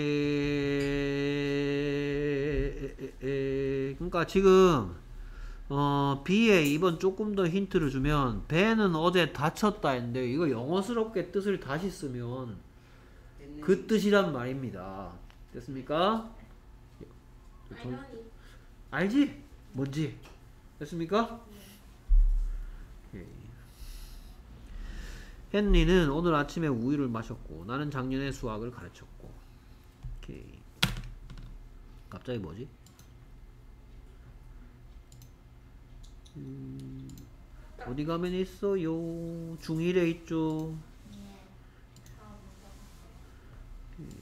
에에에에에에에. 그러니까 지금 어 B에 이번 조금 더 힌트를 주면 배는 어제 다쳤다 했는데 이거 영어스럽게 뜻을 다시 쓰면 그 뜻이란 말입니다. 됐습니까? 아이러니. 알지? 뭔지? 됐습니까? 오케이. 헨리는 오늘 아침에 우유를 마셨고 나는 작년에 수학을 가르쳤고. 오케이. 갑자기 뭐지? 음, 어디 가면 있어요? 중일에 있죠. 예. 아, 뭔가.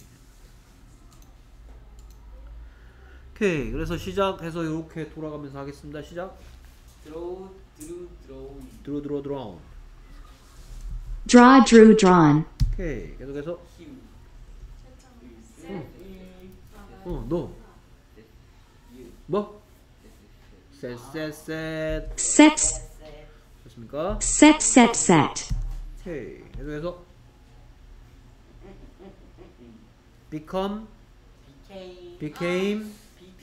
오케이. 그래서 시작해서 이렇게 돌아가면서 하겠습니다. 시작. Draw, drew, drawing. 들어 들어 들어. Draw, drew, drawn. 오케이. 계속해서 Hue. 셋. 어, 너 You. 뭐? 셋셋셋 Set, Set. 됐습니까? set, set, set. 오케이. 계속해서 become Became. became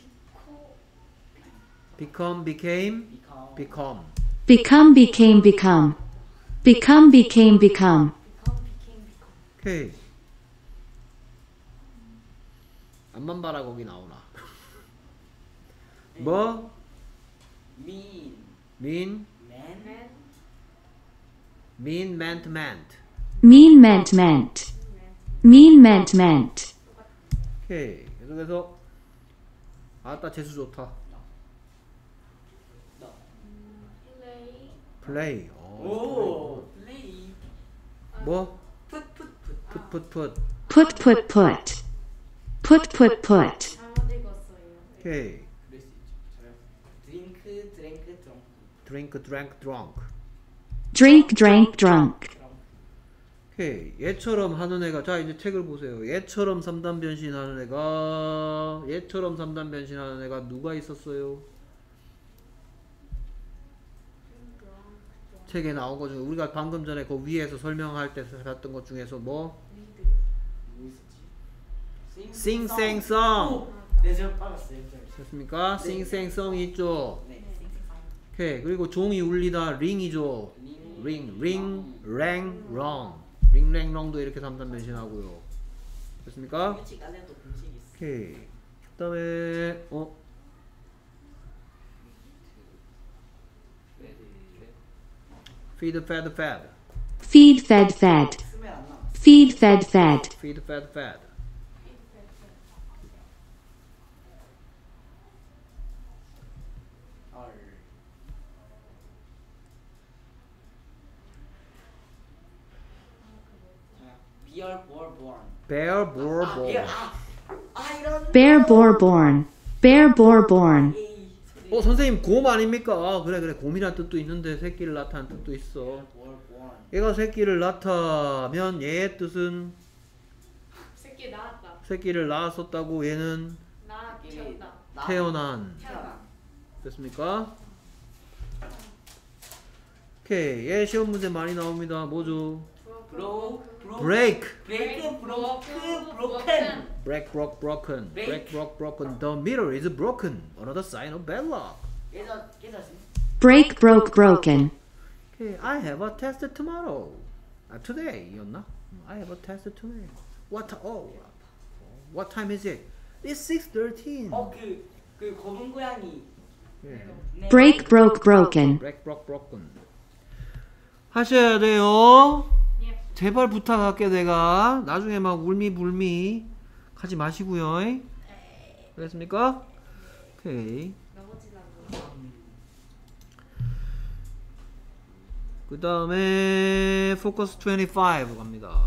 Be- become became become. become. Become, became, become. Become, became, become. become became become. 오케이. 앞만 봐라 거기 나오나. 뭐? Mean. mean Man. Man. mean meant meant. Mean, meant, meant. Mean, meant, meant. 오케이. 계속해서 아따 재수 좋다. No. Play. play. 오. 어, Play. 뭐? Put, put, put. put put put. Put, put, put. Put, put, put. 잘못 읽었어요. 오케이. 그럴 수 있죠. 저요. 드링크 드랭크 드렁크 drink, drank, drunk. Drink, drank, drunk. 드렁크 오케이. 얘처럼 하는 애가 자 이제 책을 보세요. 얘처럼 삼 단 변신하는 애가 얘처럼 삼 단 변신하는 애가 누가 있었어요? 책에 나온 것 중에 우리가 방금 전에 그 위에서 설명할 때 봤던 것 중에서 뭐? 뭐 있었지? 싱생송 네 제가 빨랐어요. 됐습니까? 네. 싱생송이 있죠. 네 싱생송 오케이. 그리고 종이 울리다 링이죠. 링, 링, 랭, 롱. 링, 랭, 롱도 이렇게 삼 단 변신하고요. 됐습니까? 규칙 안에도 규칙이 있어. 오케이. 그 다음에 어? feed, fed, fed. Feed, fed, fed. 쓰면 안 나와. Feed, fed, fed. feed, fed, fed. 헐. 비얼 보얼 보얼. bear, bore, 아, bore. 비얼, 아, 아 이런. Bear, bore, born. Bear, bore, born. 에이, 소리. 어 선생님 곰 아닙니까? 아, 그래 그래 곰이란 뜻도 있는데 새끼를 낳다는 뜻도 있어. 보얼 보얼. 얘가 새끼를 낳다면 얘의 뜻은 새끼 나왔다. 새끼를 낳았었다고 얘는 나 키웠다. 나- 태어난. 태어난. 됐습니까? 오케이. 얘 시험 문제 많이 나옵니다. 뭐죠? 브로 브로. break, 브레이크 브로크 브로큰. break, broke, broken, break, Break. broke, broken. The mirror is broken. Another sign of bad luck. 깨져 깨졌어. Break, broke, broken. Okay, I have a test tomorrow. 아, today였나? I have a test today. What? Oh, what time is it? It's six thirteen. 어그 그 검은 고양이. 예. 네. Break, broke, broken. break, broke, broken. 하셔야 돼요. 예. 제발 부탁할게 내가. 나중에 막 울미불미 하지 마시고요. 알겠습니까? 오케이. 넘어지려고. 그 다음에 포커스 이십오 갑니다.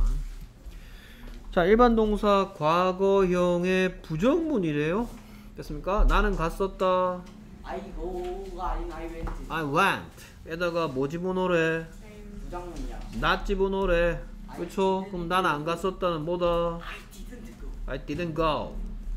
자, 일반 동사 과거형의 부정문이래요. 됐습니까? 나는 갔었다. 아이고가 아닌 I went. I went. 에다가 뭐 집어넣으래? 부정문이야. not 집어넣으래. 그쵸? 그럼 나는 안 갔었다는 뭐다? I didn't go. I didn't go.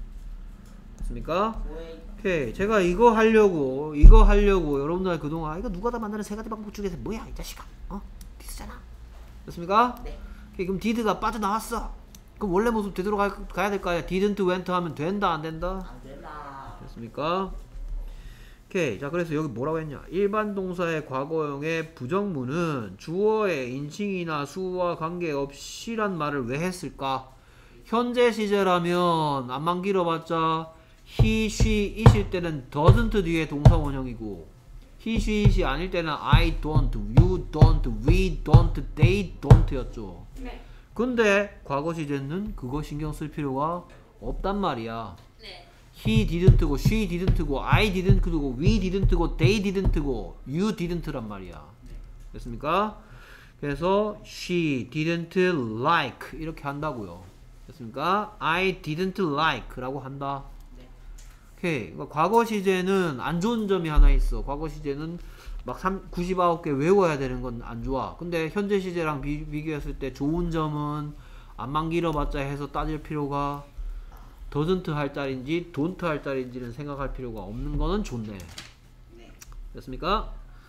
됐습니까? 왜? 오케이. 제가 이거 하려고 이거 하려고 여러분들 그동안 아, 이거 누가 다 만드는 세 가지 방법 중에서 뭐야 이 자식아? 어? 디스잖아. 됐습니까? 네. 오케이, 그럼 did가 빠져나왔어. 그럼 원래 모습 되도록 가, 가야 될까요? didn't went 하면 된다 안 된다? 안 된다. 됐습니까? 오케이. 자, 그래서 여기 뭐라고 했냐? 일반 동사의 과거형의 부정문은 주어의 인칭이나 수와 관계없이란 말을 왜 했을까? 현재 시제라면 안만 길어봤자 he, she, it일 때는 doesn't 뒤에 동사 원형이고 he, she, it이 아닐 때는 I don't, you don't, we don't, they don't 였죠. 네. 근데 과거 시제는 그거 신경 쓸 필요가 없단 말이야. 네. he didn't고 she didn't고 I didn't고 we didn't고 they didn't고 you didn't란 말이야. 됐습니까? 그래서 she didn't like 이렇게 한다고요. 됐습니까? I didn't like 라고 한다. 네. 오케이. 그러니까 과거 시제는 안 좋은 점이 하나 있어. 과거 시제는 막 구십구 개 외워야 되는 건 안 좋아. 근데 현재 시제랑 비, 비교했을 때 좋은 점은 안만 길어봤자 해서 따질 필요가 doesn't 할 자리인지 don't 할 자리인지는 생각할 필요가 없는 거는 좋네. 네. 됐습니까?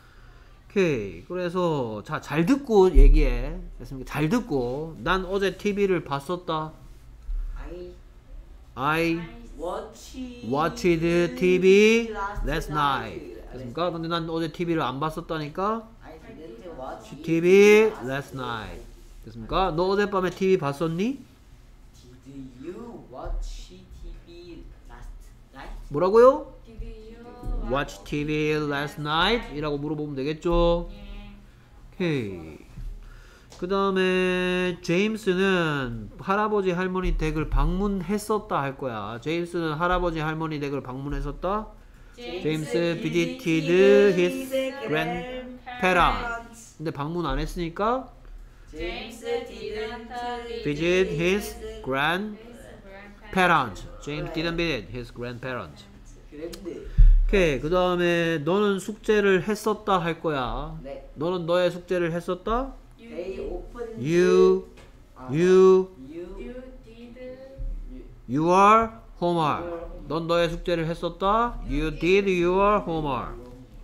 오케이. 그래서 자, 잘 듣고 얘기해. 됐습니까? 잘 듣고 난 어제 티비를 봤었다. I I watch watched 티비 last night. 됐습니까? 근데 난 어제 티비를 안 봤었다니까. I didn't watch 티비 last night. 됐습니까? 너 어젯밤에 티비 봤었니? Did you watch 티비 last night? 뭐라고요? Did you Watch 티비 last night? 이라고 물어보면 되겠죠? 예. 오케이. 그 다음에 제임스는 할아버지 할머니 댁을 방문했었다 할 거야. 제임스는 할아버지 할머니 댁을 방문했었다. 제임스 visited his grandparents. 근데 방문 안 했으니까 James didn't visit his grandparents. grandparents. James didn't visit his grandparents. 그랜드. 오케이. 그 다음에 너는 숙제를 했었다 할 거야. 네. 너는 너의 숙제를 했었다? They opened. You, 아, you, You. You did your homework. 넌 너의 숙제를 했었다? You did your homework.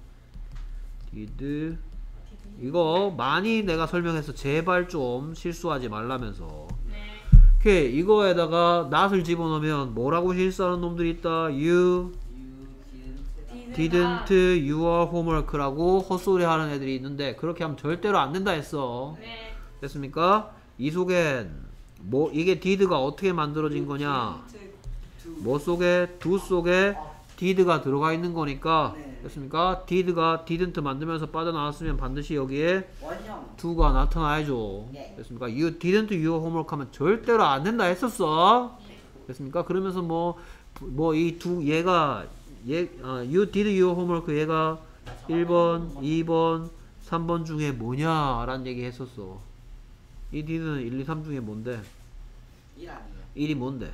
did. 이거 많이 내가 설명해서 제발 좀 실수하지 말라면서. 네. 오케이. 이거에다가 not을 집어넣으면 뭐라고 실수하는 놈들이 있다? You You didn't. didn't your homework라고 헛소리 하는 애들이 있는데 그렇게 하면 절대로 안 된다 했어. 네. 됐습니까? 이 속엔 뭐 이게 did가 어떻게 만들어진 거냐? 뭐 속에 do 속에 did가 들어가 있는 거니까 네. 됐습니까? did가 didn't 만들면서 빠져나왔으면 반드시 여기에 원형. do가 나타나야죠. 네. 됐습니까? You didn't your homework 하면 절대로 안 된다 했었어. 됐습니까? 그러면서 뭐 뭐 이 두 얘가 얘 어, you did your homework 얘가 일 번, 이 번, 삼 번 중에 뭐냐 라는 얘기 했었어. 이 did는 일, 이, 삼 중에 뭔데? 일 아니에요. 일이 뭔데?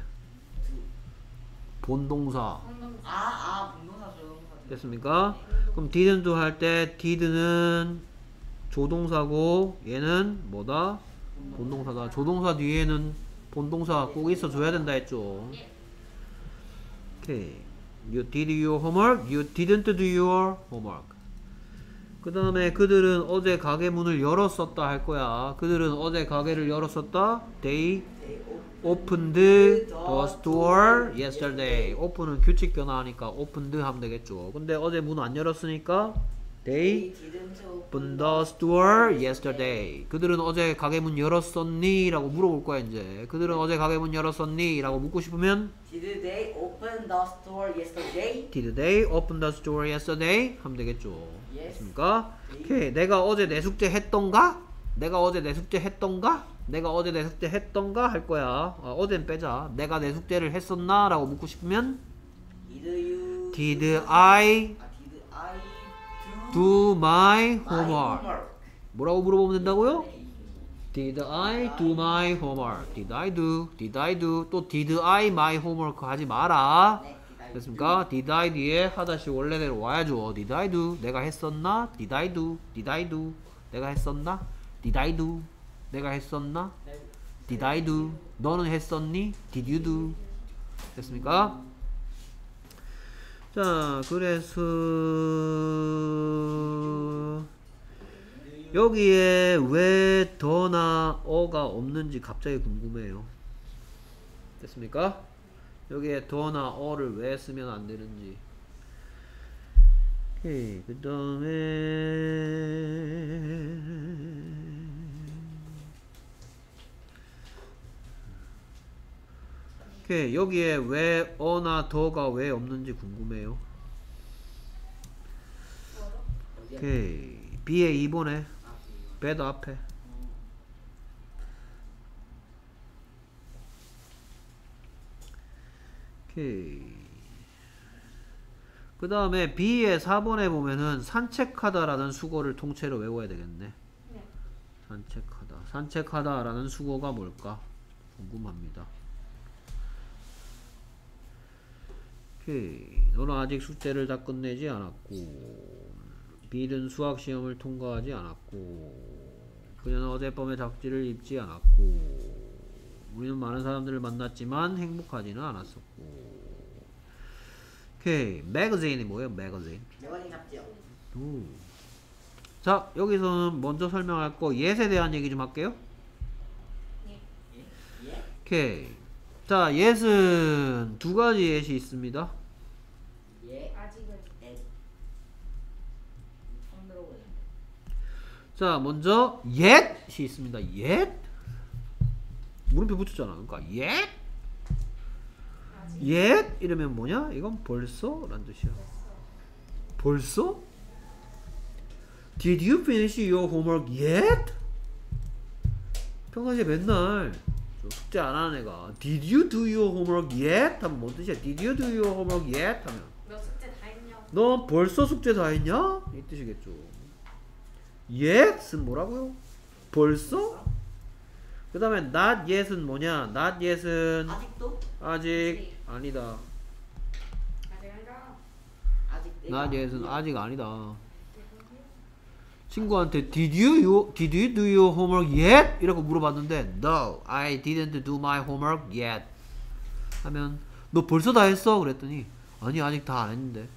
본동사. 운동. 아, 아, 분동사 조동사. 됐습니까? 그럼 didn't 할 때 did는 조동사고 얘는 뭐다? 본동사다. 조동사 뒤에는 본동사가 꼭 있어줘야 된다 했죠. 오케이. You did your homework. You didn't do your homework. 그 다음에 그들은 어제 가게 문을 열었었다 할 거야. 그들은 어제 가게를 열었었다. They They opened the store yesterday. open은 규칙 변화하니까 opened 하면 되겠죠. 근데 어제 문 안 열었으니까 They didn't opened the store yesterday. 그들은 어제 가게 문 열었었니? 라고 물어볼 거야 이제. 그들은 어제 가게 문 열었었니? 라고 묻고 싶으면 Did they open the store yesterday? Did they open the store yesterday? 하면 되겠죠. Yes. 됐습니까? 오케이. 내가 어제 내 숙제 했던가? 내가 어제 내 숙제 했던가? 내가 어제 내 숙제 했던가? 할 거야. 어, 어젠 빼자. 내가 내 숙제를 했었나? 라고 묻고 싶으면 Did you Did I 아, did I do, do my my homework? homework? 뭐라고 물어보면 된다고요? Did I do my homework? Did I do? Did I do? 또 Did I my homework 하지 마라. 네, did I 됐습니까? Did I 뒤에 하다시 원래대로 와야죠. Did I do? 내가 했었나? Did I do? Did I do? 내가 했었나? Did I do? 내가 했었나? Did I do? 너는 했었니? Did you do? 됐습니까? 자, 그래서 여기에 왜 더나 어가 없는지 갑자기 궁금해요. 됐습니까? 여기에 더나 어를 왜 쓰면 안 되는지. 오케이. 그 다음에 오케이. 여기에 왜 어나 더가 왜 없는지 궁금해요. 오케이. B에 이 번에 배도 앞에. 오케이. 그 다음에 B의 사 번에 보면은 산책하다라는 수거를 통째로 외워야 되겠네. 네. 산책하다. 산책하다라는 수거가 뭘까? 궁금합니다. 오케이. 너는 아직 숙제를 다 끝내지 않았고, B는 수학 시험을 통과하지 않았고, 그녀는 어젯밤에 잡지를 입지 않았고, 우리는 많은 사람들을 만났지만 행복하지는 않았었고. 오케이. 매거진이 뭐예요? 매거진. 매거진 잡지요. 오. 자, 여기서는 먼저 설명할 거 옛에 대한 얘기 좀 할게요. 예. 예? 오케이. 자, 옛은 두 가지 옛이 있습니다. 예. 아직은 네. 처음 들어보네. 자, 먼저 옛이 있습니다. 옛? 물음표 붙였잖아. 그러니까 옛? 아직 옛? 이러면 뭐냐? 이건 벌써? 라는 뜻이야. 벌써? Did you finish your homework yet? 평상시에 맨날 저 숙제 안 하는 애가 Did you do your homework yet? 하면 뭔 뜻이야? Did you do your homework yet? 하면 너 숙제 다 했냐고. 너 벌써 숙제 다 했냐? 이 뜻이겠죠. yet은 뭐라고요? 벌써? 그 다음에 not yet은 뭐냐? not yet은 아직도? 아직 아니다. 아직 안 가. not yet은 아직 아니다. 친구한테 did you, you did you do your homework yet? 이라고 물어봤는데 no, I didn't do my homework yet. 하면 너 벌써 다 했어? 그랬더니 아니 아직 다 안 했는데.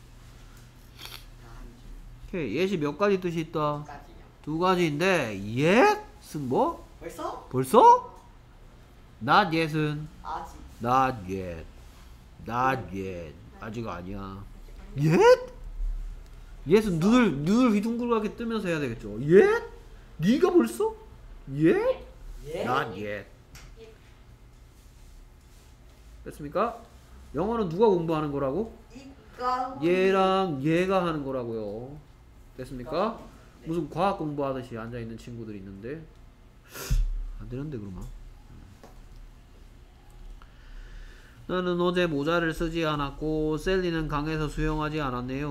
오케이, yet이 몇 가지 뜻이 있다? 까지요. 두 가지인데 yet은 뭐? 벌써? 벌써? not yet은 아직. not yet, not yet 아직 아니야. yet? yet은 눈을 눈을 휘둥그레하게 뜨면서 해야 되겠죠. yet? 네가 벌써? yet? 예? not yet. 됐습니까? 영어는 누가 공부하는 거라고? 이까. 얘랑 얘가 하는 거라고요. 됐습니까? 네. 무슨 과학 공부하듯이 앉아있는 친구들이 있는데 안 되는데 그러면. 나는 어제 모자를 쓰지 않았고 셀리는 강에서 수영하지 않았네요.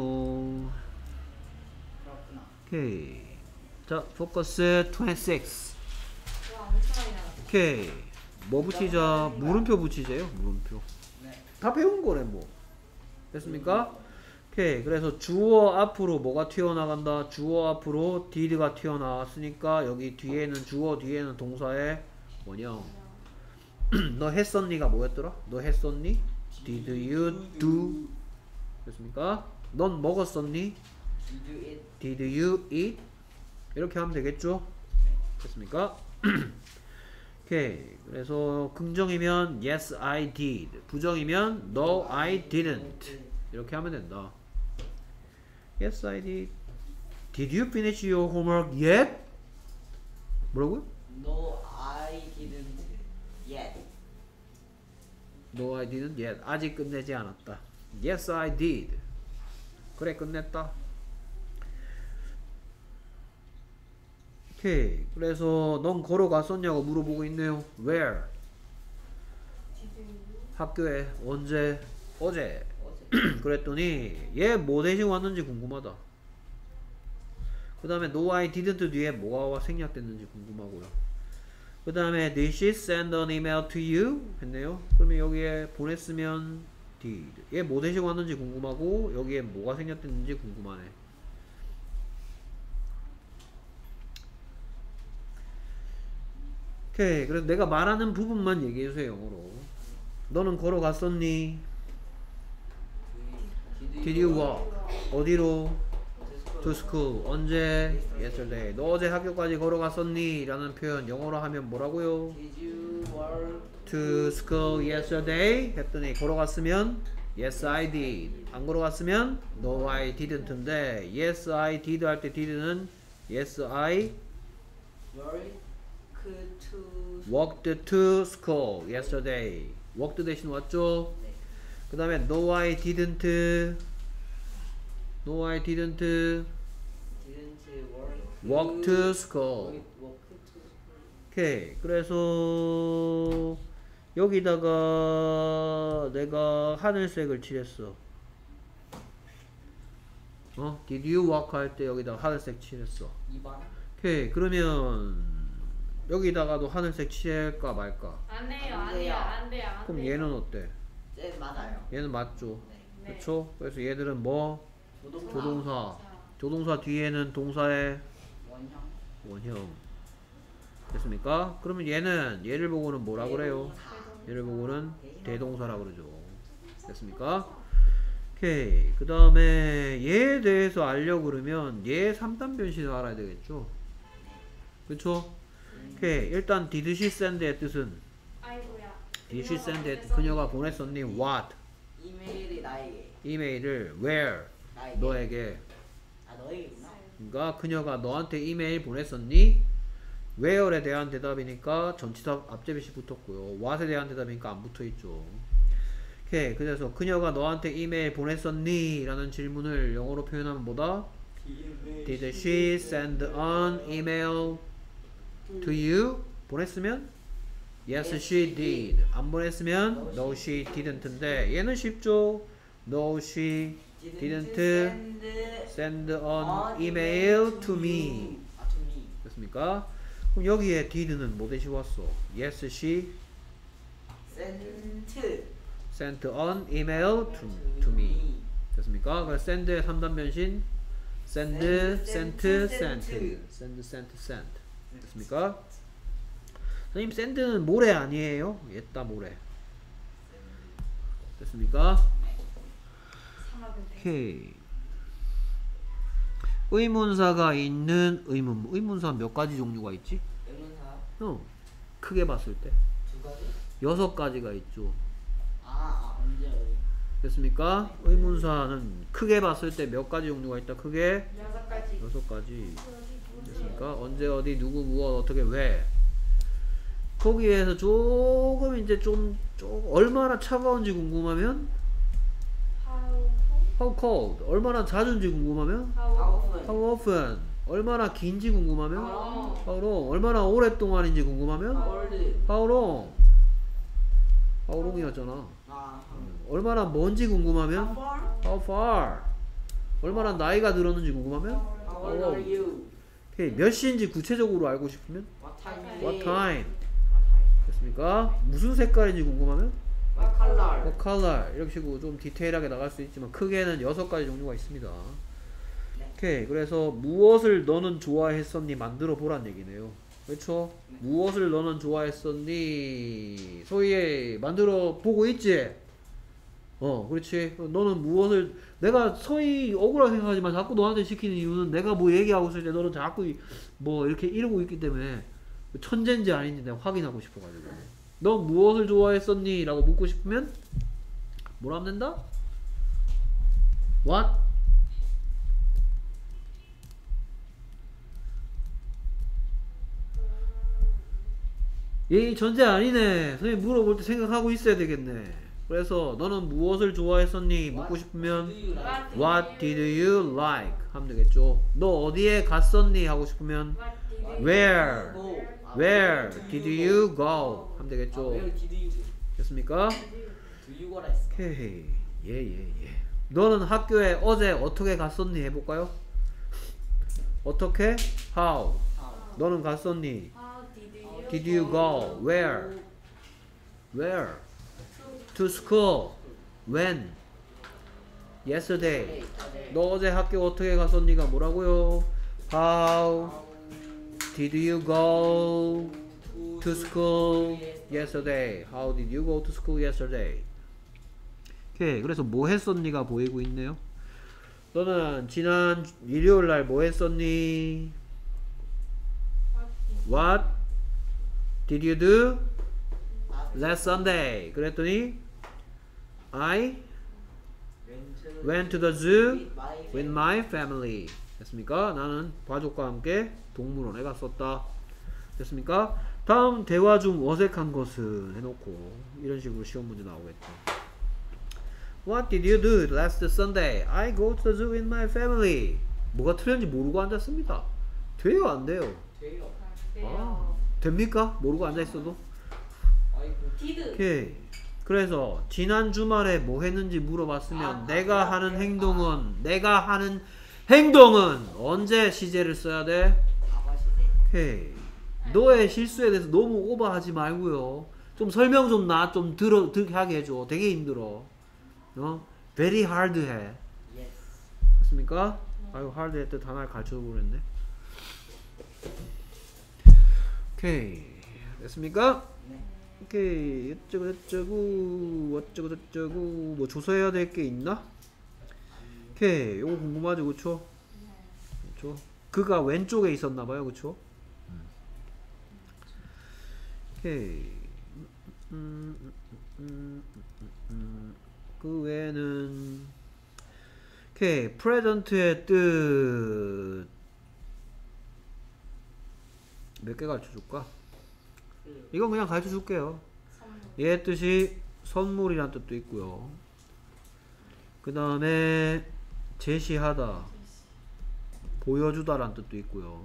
그렇구나. 오케이. 자, 포커스 이십육. 와 엄청 많이 나갔어. 오케이. 뭐 붙이자? 물음표 붙이세요. 물음표. 네. 다 배운 거래 뭐. 됐습니까? 오케이. 그래서 주어 앞으로 뭐가 튀어나간다? 주어 앞으로 did가 튀어나왔으니까 여기 뒤에는 주어 뒤에는 동사의 원형. 너 했었니가 뭐였더라? 너 했었니? Did you do? 됐습니까? 넌 먹었었니? Did you eat? Did you eat? 이렇게 하면 되겠죠? 됐습니까? 오케이. 그래서 긍정이면 yes I did, 부정이면 no I didn't. 이렇게 하면 된다. Yes I did. Did you finish your homework yet? 뭐라고요? No, I didn't yet. No I didn't yet. 아직 끝내지 않았다. Yes I did. 그래 끝냈다. 오케이. 그래서 넌 걸어갔었냐고 물어보고 있네요. Where? 학교에. 언제? 어제. 어제. 그랬더니 얘 뭐 대신 왔는지 궁금하다. 그 다음에 no I didn't 뒤에 뭐가 생략됐는지 궁금하고요. 그 다음에 did she send an email to you? 했네요. 그러면 여기에 보냈으면 did. 얘 뭐 대신 왔는지 궁금하고 여기에 뭐가 생략됐는지 궁금하네. 오케이. 그래서 내가 말하는 부분만 얘기해주세요. 영어로. 너는 걸어갔었니? Did you walk? 어디로? To school. 언제? Yesterday. 너 어제 학교까지 걸어갔었니? 라는 표현 영어로 하면 뭐라고요? Did you work? To school yesterday? 했더니 걸어갔으면 Yes I did. 안 걸어갔으면 No I didn't인데 Yes I did 할 때 did는 Yes I Work to. walked to school yesterday. walked 대신 왔죠? 네. 그 다음에 No I didn't. No I didn't Didn't work. walk to school. Walk to school. 오케이. 그래서 여기다가 내가 하늘색을 칠했어. 어? Did you walk 할 때 여기다 하늘색 칠했어. 이 번. 오케이. 그러면 여기다가도 하늘색 칠할까 말까? 안 돼요, 안 안 돼요. 돼요, 안 돼요, 안 그럼 돼요. 얘는 어때? 네, 맞아요. 얘는 맞죠? 네. 그쵸? 그래서 얘들은 뭐? 조동사. 조동사. 조동사 뒤에는 동사의 원형. 원형. 됐습니까? 그러면 얘는 얘를 보고는 뭐라 그래요? 얘를 보고는 대동사라 그러죠. 됐습니까? 오케이. 그 다음에 얘에 대해서 알려고 그러면 얘 삼 단 변신을 알아야 되겠죠? 그쵸? 오케이. 일단 did she send의 뜻은 아이고야. did she send it? 그녀가 보냈었니? what? 이메일이 나에게. 이메일을 where? 나에게. 너에게. 아, 너에게구나. 그러니까 그녀가 너한테 이메일 보냈었니? where에 대한 대답이니까 전치사 앞제비시 붙었고요. what에 대한 대답이니까 안 붙어있죠. 오케이. 그래서 그녀가 너한테 이메일 보냈었니? 라는 질문을 영어로 표현하면 뭐다? Did she send an email to you? 보냈으면 Yes, she did. 안 보냈으면 No, she didn't인데 얘는 쉽죠? No, she didn't send an email to me. 아, to me. 됐습니까? 그럼 여기에 did는 뭐 대신 왔어? Yes, she sent sent an email to, to me. 됐습니까? 그래서 send의 삼 단 변신 send, sent, sent, send, sent, sent. 됐습니까? 선생님 send는 모래 아니에요? 옛다 모래. 됐습니까? 산업은 돼. 오케이. 의문사가 있는 의문. 의문사 몇 가지 종류가 있지? 의문사 어. 크게 봤을 때 두 가지? 여섯 가지가 있죠. 아, 아 언제 됐습니까? 의문사는 크게 봤을 때 몇 가지 종류가 있다. 크게 여섯 가지. 여섯 가지. 됐습니까? 언제 어디 누구 무엇 어떻게 왜. 거기에서 조금 이제 좀, 좀 얼마나 차가운지 궁금하면 How how cold. 얼마나 자주인지 궁금하면 how 아홉은 how often. 얼마나 긴지 궁금하면 how how long. 얼마나 오랫동안인지 궁금하면 월드 how long. how long이었잖아. 아 얼마나 먼지 궁금하면 far? how far. 얼마나 나이가 들었는지 궁금하면 How old are you? 오케이. 몇 시인지 구체적으로 알고 싶으면 What time is what it? time. What time? 됐습니까? 무슨 색깔인지 궁금하면 What color? what color. 이렇게 식으로 좀 디테일하게 나갈 수 있지만 크게는 여섯 가지 종류가 있습니다. 네. 오케이. 그래서 무엇을 너는 좋아했었니 만들어 보란 얘기네요. 그렇죠? 네. 무엇을 너는 좋아했었니 소위에 만들어 보고 있지? 어, 그렇지. 너는 무엇을 내가 서희 억울하게 생각하지만 자꾸 너한테 시키는 이유는 내가 뭐 얘기하고 있을 때 너는 자꾸 이- 뭐 이렇게 이러고 있기 때문에 천재인지 아닌지 내가 확인하고 싶어가지고. 너 무엇을 좋아했었니? 라고 묻고 싶으면 뭐라 하면 된다? What? 얘 전제 아니네. 선생님 물어볼 때 생각하고 있어야 되겠네. 그래서 너는 무엇을 좋아했었니? 묻고 싶으면 Do you like? What did you like? 하면 되겠죠. 너 어디에 갔었니? 하고 싶으면 What did you Where? Go. 아, Where do did you go? 하면 아, 되겠죠. where did you go? 됐습니까? Do you go라 했어. 오케이. 예, 예, 예. 너는 학교에 어제 어떻게 갔었니? 해볼까요? 어떻게? How? How? 너는 갔었니? How did you Did you go? Where? Where? To school. When? Yesterday. 너 어제 학교 어떻게 갔었니가 뭐라고요? How did you go to school yesterday? How did you go to school yesterday? 오케이. 그래서 뭐 했었니가 보이고 있네요. 너는 지난 일요일 날 뭐 했었니? What did you do last Sunday? 그랬더니 I went to the zoo with my family. 됐습니까? 나는 가족과 함께 동물원에 갔었다. 됐습니까? 다음 대화 중 어색한 것은 해놓고 이런 식으로 시험 문제 나오겠죠. What did you do last Sunday? I go to the zoo with my family. 뭐가 틀렸는지 모르고 앉았습니다. 돼요? 안 돼요? 돼요. 아, 됩니까? 모르고 앉아있어도? 아이고. did 오케이. 그래서 지난 주말에 뭐 했는지 물어봤으면 아, 내가 아, 하는 아. 행동은 내가 하는 행동은 언제 시제를 써야 돼? 아바시대. 오케이. 너의 실수에 대해서 너무 오버하지 말고요. 좀 설명 좀 나 좀 들어 듣게 하게 해줘. 되게 힘들어. 어? Very hard 해. Yes. 됐습니까? 아유 hard 했을 때 단어를 가르쳐 보랬네. 오케이. 됐습니까? 네. 오케이. 어쩌고 저쩌고 어쩌고 저쩌고 뭐 조사해야 될 게 있나? 오케이. 요거 궁금하죠, 그쵸? 그쵸? 그가 왼쪽에 있었나봐요, 그쵸? 오케이. 음, 음, 음, 음, 음, 음. 그 외에는 오케이. 프레젠트의 뜻 몇 개 가르쳐 줄까? 이건 그냥 가르쳐 줄게요. 선물 얘의 뜻이 선물이란 뜻도 있고요. 그 다음에 제시하다, 보여주다란 뜻도 있고요.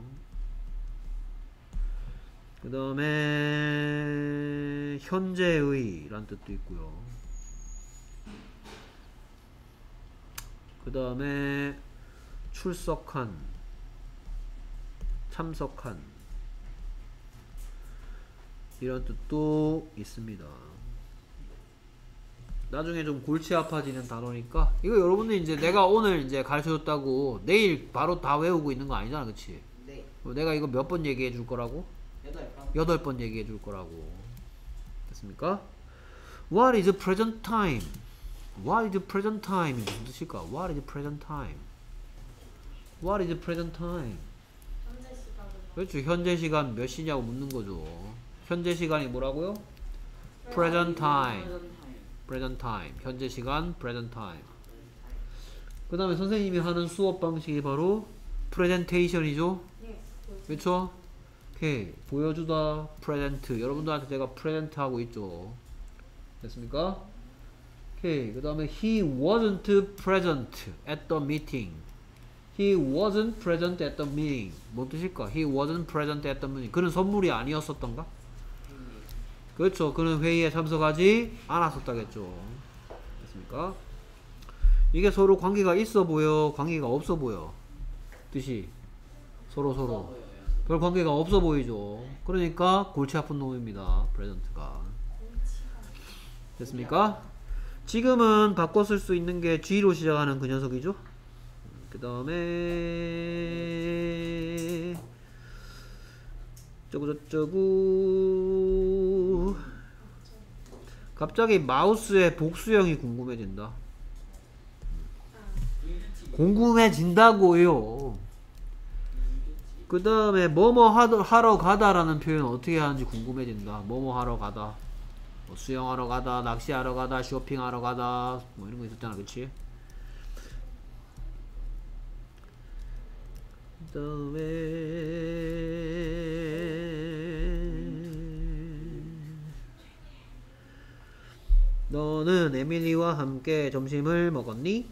그 다음에 현재의 란 뜻도 있고요. 그 다음에 출석한, 참석한 이런 뜻도 있습니다. 나중에 좀 골치 아파지는 단어니까 이거 여러분들 이제 내가 오늘 이제 가르쳐줬다고 내일 바로 다 외우고 있는 거 아니잖아, 그치? 네. 내가 이거 몇 번 얘기해 줄 거라고? 여덟 번. 여덟 번 얘기해 줄 거라고. 됐습니까? What is present time? What is present time? 무슨 뜻일까? What is present time? What is present time? 현재 시각은 그렇죠. 현재 시간 몇 시냐고 묻는 거죠. 현재 시간이 뭐라고요? present time. present time. 현재 시간 present time. 그 다음에 선생님이 하는 수업 방식이 바로 presentation이죠. 예. 그렇죠? 오케이. 보여주다 present. 여러분들한테 제가 present 하고 있죠. 됐습니까? 오케이. 그 다음에 he wasn't present at the meeting. He wasn't present at the meeting. 뭔 뜻일까? He wasn't present at the meeting. 그는 선물이 아니었었던가? 그렇죠. 그는 회의에 참석하지 않았었다겠죠. 됐습니까? 이게 서로 관계가 있어 보여? 관계가 없어 보여? 뜻이 서로 서로 별 관계가 없어 보이죠. 그러니까 골치 아픈 놈입니다. present가. 됐습니까? 지금은 바꿔 쓸 수 있는 게 G로 시작하는 그 녀석이죠. 그 다음에 저구저쩌구 갑자기 마우스의 복수형이 궁금해진다. 궁금해진다고요. 그 다음에 뭐뭐 하러 가다라는 표현 어떻게 하는지 궁금해진다. 뭐뭐 하러 가다, 뭐 수영하러 가다, 낚시하러 가다, 쇼핑하러 가다, 뭐 이런 거 있었잖아, 그치? 그 다음에 너는 에밀리와 함께 점심을 먹었니?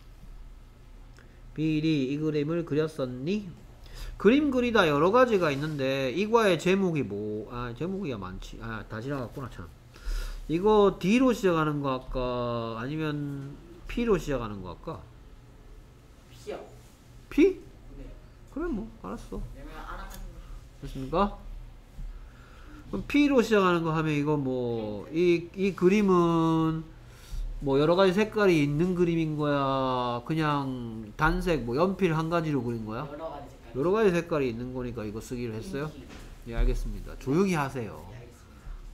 빌이 이 그림을 그렸었니? 그림 그리다 여러 가지가 있는데 이과의 제목이 뭐? 아, 제목이 많지. 아, 다 지나갔구나 참. 이거 D로 시작하는 거 할까? 아니면 P로 시작하는 거 할까? P요. P? 네. 그래 뭐 알았어. 왜냐면 알아가는 거. 됐습니까? 그럼 P로 시작하는 거 하면 이거 뭐 이 이 그림은 뭐 여러 가지 색깔이 있는 그림인 거야? 그냥 단색 뭐 연필 한 가지로 그린 거야? 여러 가지 색깔. 여러 가지 색깔이 있는 거니까 이거 쓰기로 했어요? 예, 알겠습니다. 조용히 하세요. 네, 알겠습니다.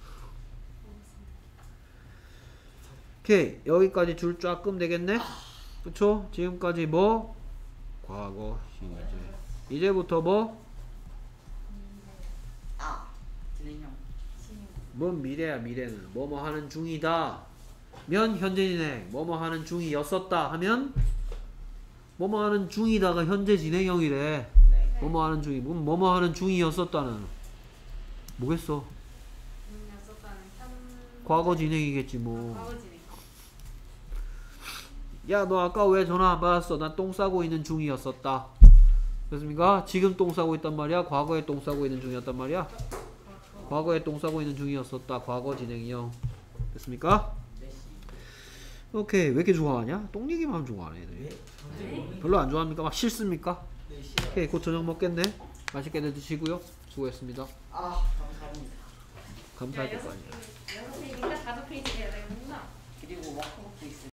오케이. 여기까지 줄 쫙 끄면 되겠네? 그쵸? 지금까지 뭐? 과거, 시제. 이제부터 뭐? 아, 진행형. 뭔 미래야, 미래는. 뭐뭐 하는 중이다. 면 현재 진행. 뭐뭐 하는 중이었었다 하면 뭐뭐 하는 중이다가 현재 진행형이래. 네. 뭐뭐 하는 중이. 뭐 뭐뭐 하는 중이었었다는 뭐겠어? 였었다는 현 과거 진행이겠지 뭐. 과거 진행. 야, 너 아까 왜 전화 안 받았어? 나 똥 싸고 있는 중이었었다. 됐습니까? 지금 똥 싸고 있단 말이야? 과거에 똥 싸고 있는 중이었단 말이야? 과거에 똥 싸고 있는 중이었었다. 과거 진행형. 됐습니까? 네. 오케이. 왜 이렇게 좋아하냐? 똥 얘기만 하면 좋아하네 애들이. 별로 안 좋아합니까? 막 싫습니까? 네, 싫어요. 오케이. 곧 저녁 먹겠네. 맛있게들 드시고요. 수고했습니다. 아, 감사합니다. 감사할 거 아니야. 여섯 페이지인가 다섯 페이지 해야 되는구나. 그리고 워크북도 있어요.